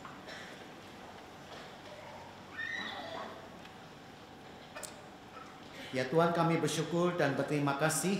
Ya Tuhan, kami bersyukur dan berterima kasih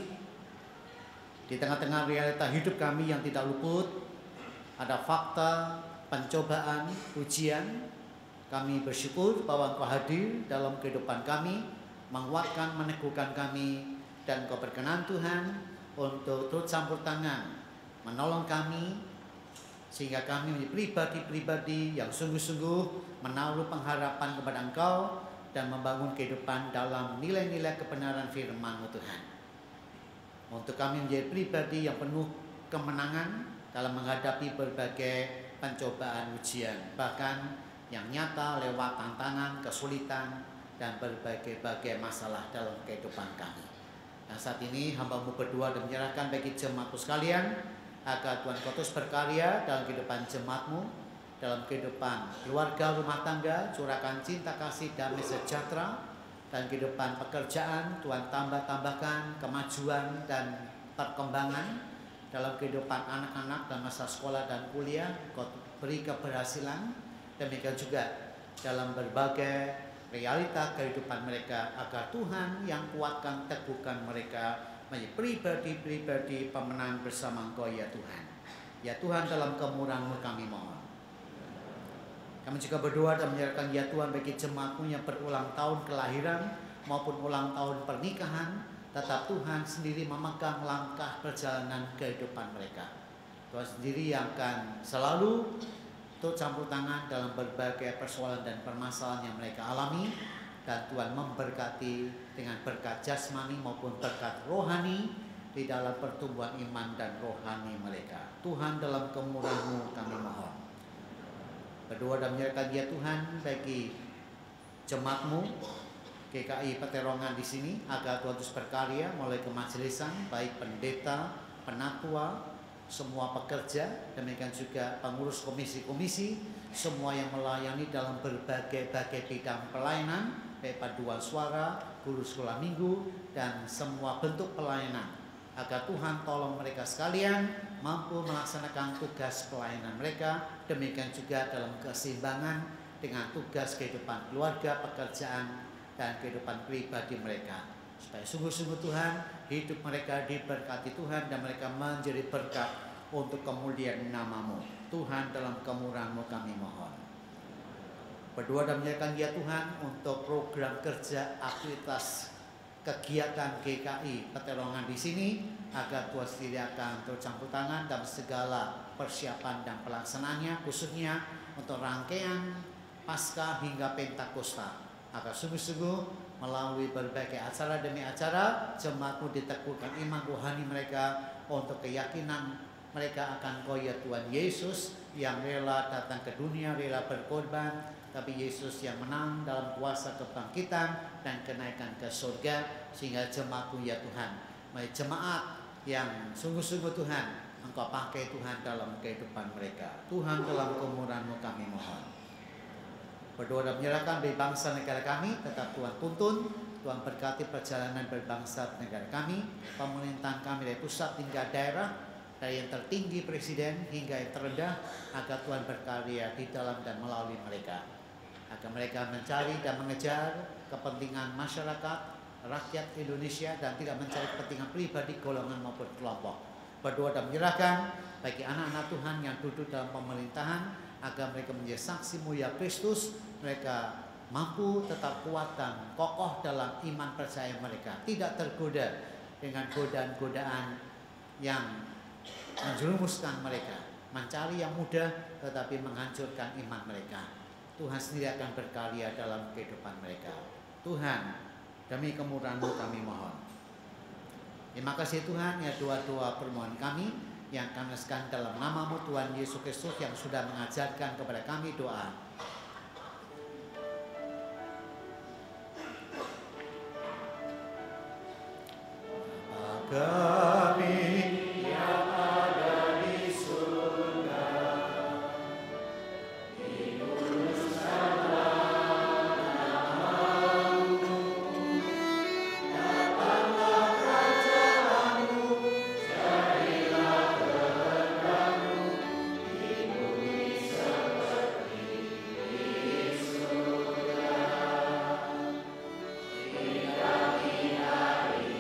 di tengah-tengah realita hidup kami yang tidak luput ada fakta, pencobaan, ujian. Kami bersyukur bahwa Engkau hadir dalam kehidupan kami, menguatkan, meneguhkan kami, dan Engkau berkenan Tuhan untuk turut campur tangan, menolong kami, sehingga kami menjadi pribadi-pribadi yang sungguh-sungguh menaruh pengharapan kepada Engkau dan membangun kehidupan dalam nilai-nilai kebenaran firman-Mu Tuhan. Untuk kami menjadi pribadi yang penuh kemenangan dalam menghadapi berbagai pencobaan ujian, bahkan yang nyata lewat tantangan, kesulitan, dan berbagai-bagai masalah dalam kehidupan kami. Nah, saat ini hamba-Mu berdoa dan menyerahkan bagi jemaat-Mu sekalian, agar Tuhan Kau terus berkarya dalam kehidupan jemaat-Mu, dalam kehidupan keluarga, rumah tangga, curahkan cinta kasih, damai sejahtera, dan kehidupan pekerjaan. Tuhan tambah-tambahkan kemajuan dan perkembangan dalam kehidupan anak-anak dan masa sekolah dan kuliah. Kau beri keberhasilan, demikian juga dalam berbagai realita kehidupan mereka, agar Tuhan yang kuatkan, teguhkan mereka menjadi pribadi-pribadi pemenang bersama Engkau ya Tuhan. Ya Tuhan, dalam kemurahan-Mu kami mohon. Kami juga berdoa dan menyerahkan ya Tuhan bagi jemaat-Mu yang berulang tahun kelahiran maupun ulang tahun pernikahan. Tetap Tuhan sendiri memegang langkah perjalanan kehidupan mereka. Tuhan sendiri yang akan selalu turut campur tangan dalam berbagai persoalan dan permasalahan yang mereka alami, dan Tuhan memberkati dengan berkat jasmani maupun berkat rohani di dalam pertumbuhan iman dan rohani mereka. Tuhan, dalam kemurahan-Mu kami mohon. Berdoa dan menyerahkan ya Tuhan bagi jemaat-Mu G K I Peterongan di sini, agar Tuhan terus berkarya melalui kemajelisan, baik pendeta, penatua, semua pekerja, demikian juga pengurus komisi-komisi, semua yang melayani dalam berbagai-bagai bidang pelayanan, baik paduan suara, guru sekolah minggu, dan semua bentuk pelayanan, agar Tuhan tolong mereka sekalian mampu melaksanakan tugas pelayanan mereka, demikian juga dalam keseimbangan dengan tugas kehidupan keluarga, pekerjaan, dan kehidupan pribadi mereka, supaya sungguh-sungguh Tuhan hidup mereka diberkati Tuhan, dan mereka menjadi berkat untuk kemuliaan nama-Mu. Tuhan, dalam kemurahan-Mu kami mohon. Berdoa dan menyerahkan ya Tuhan untuk program kerja, aktivitas, kegiatan G K I Peterongan di sini, agar Tuhan sendiri akan tercampur tangan dalam segala persiapan dan pelaksanaannya, khususnya untuk rangkaian Paskah hingga Pentakosta, agar sungguh-sungguh melalui berbagai acara demi acara jemaat-Mu diteguhkan iman rohani mereka untuk keyakinan Mereka akan kau ya Tuhan Yesus yang rela datang ke dunia, rela berkorban, tapi Yesus yang menang dalam kuasa kebangkitan dan kenaikan ke surga. Sehingga jemaatku ya Tuhan, jemaat yang sungguh-sungguh Tuhan Engkau pakai Tuhan dalam kehidupan mereka. Tuhan, dalam kemurahan-Mu kami mohon. Berdoa dan menyerahkan bagi bangsa negara kami, tetap Tuhan tuntun. Tuhan berkati perjalanan berbangsa negara kami, pemerintahan kami dari pusat hingga daerah, dari yang tertinggi presiden hingga yang terendah, agar Tuhan berkarya di dalam dan melalui mereka. Agar mereka mencari dan mengejar kepentingan masyarakat, rakyat Indonesia, dan tidak mencari kepentingan pribadi, golongan maupun kelompok. Berdoa dan menyerahkan bagi anak-anak Tuhan yang duduk dalam pemerintahan, agar mereka menjadi saksi mulia Kristus. Mereka mampu tetap kuat dan kokoh dalam iman percaya mereka, tidak tergoda dengan godaan-godaan yang menjerumuskan mereka, mencari yang mudah tetapi menghancurkan iman mereka. Tuhan sendiri akan berkarya dalam kehidupan mereka. Tuhan, demi kemurahan-Mu kami mohon. Terima kasih Tuhan, ya doa-doa permohonan kami yang kami serahkan dalam nama-Mu Tuhan Yesus Kristus yang sudah mengajarkan kepada kami doa. Kami yang ada di surga, dikuduskanlah nama-Mu, datanglah kerajaan-Mu, jadilah kehendak-Mu di bumi seperti di surga. Berikanlah hari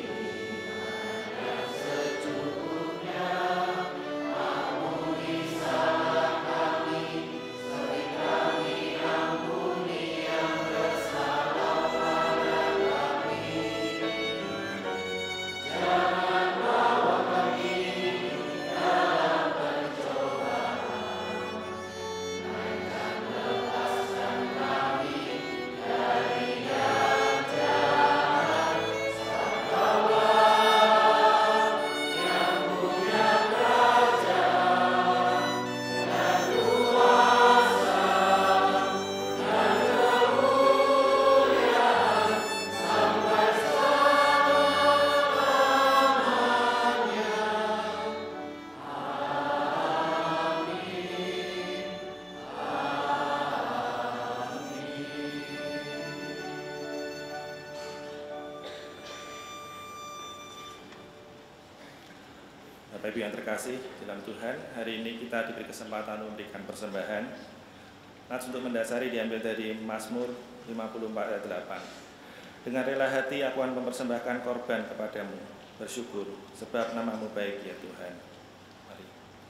Bapak Ibu yang terkasih dalam Tuhan, hari ini kita diberi kesempatan memberikan persembahan. Nats untuk mendasari diambil dari Mazmur lima puluh empat ayat delapan. Dengan rela hati aku akan mempersembahkan korban kepadamu, bersyukur sebab nama-Mu baik ya Tuhan. Mari.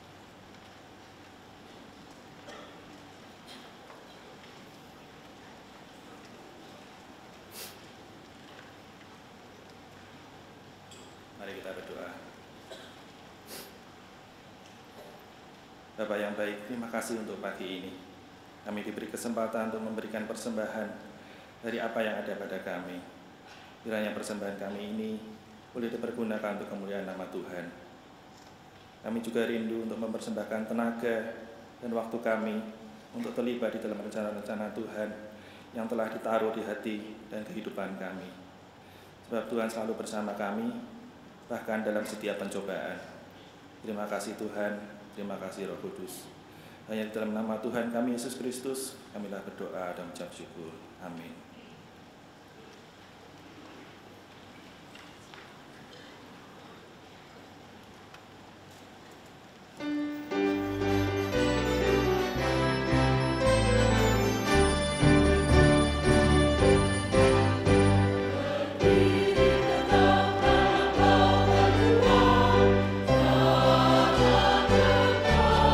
Mari kita berdoa. Bapak yang baik, terima kasih untuk pagi ini. Kami diberi kesempatan untuk memberikan persembahan dari apa yang ada pada kami. Kiranya persembahan kami ini boleh dipergunakan untuk kemuliaan nama Tuhan. Kami juga rindu untuk mempersembahkan tenaga dan waktu kami untuk terlibat di dalam rencana-rencana Tuhan yang telah ditaruh di hati dan kehidupan kami. Sebab Tuhan selalu bersama kami, bahkan dalam setiap pencobaan. Terima kasih Tuhan. Terima kasih Roh Kudus. Hanya di dalam nama Tuhan kami Yesus Kristus, kamilah berdoa dan mengucap syukur. Amin.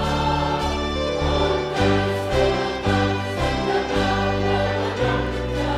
Thank you.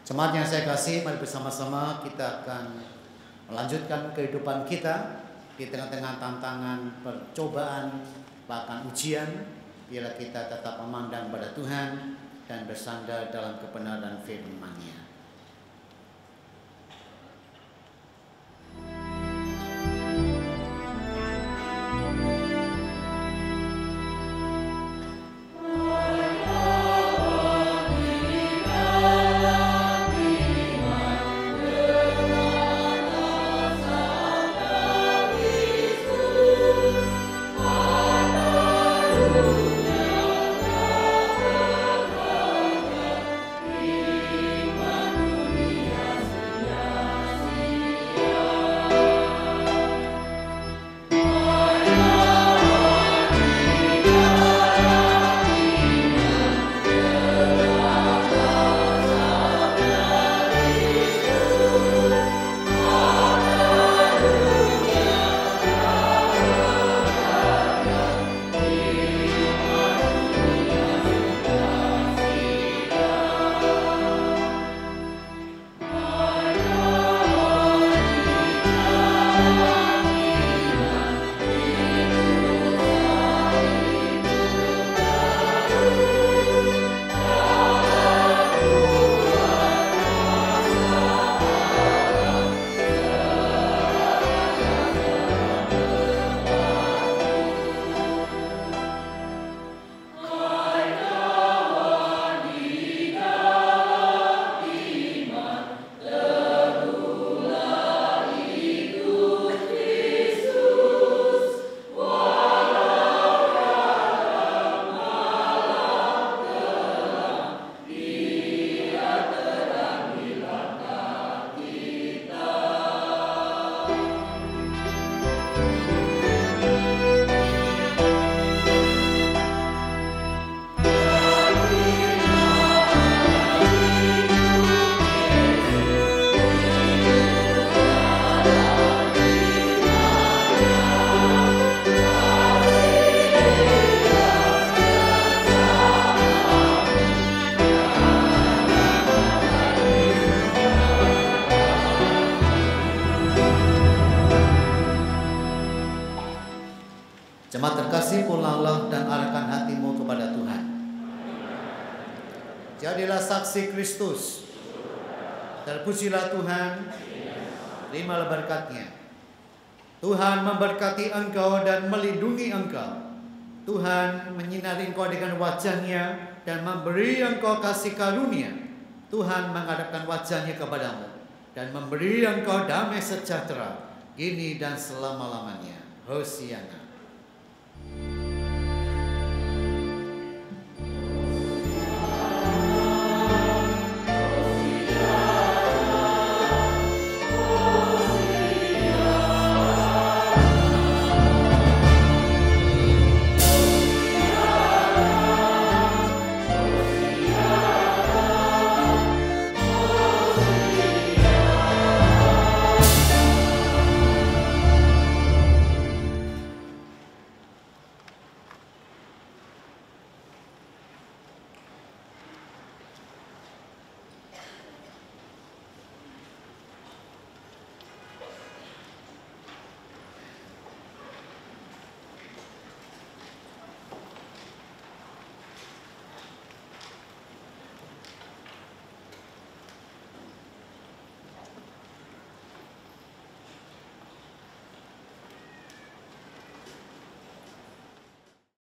Jemaat yang saya kasih, mari bersama-sama kita akan melanjutkan kehidupan kita di tengah-tengah tantangan, percobaan, bahkan ujian. Biarlah kita tetap memandang pada Tuhan dan bersandar dalam kebenaran firman-Nya. Jemaat terkasih, pulanglah dan arahkan hatimu kepada Tuhan. Jadilah saksi Kristus. Terpujilah Tuhan. Terimalah berkat-Nya. Tuhan memberkati engkau dan melindungi engkau. Tuhan menyinari engkau dengan wajah-Nya dan memberi engkau kasih karunia. Tuhan menghadapkan wajah-Nya kepadamu dan memberi engkau damai sejahtera kini dan selama-lamanya. Hosiana.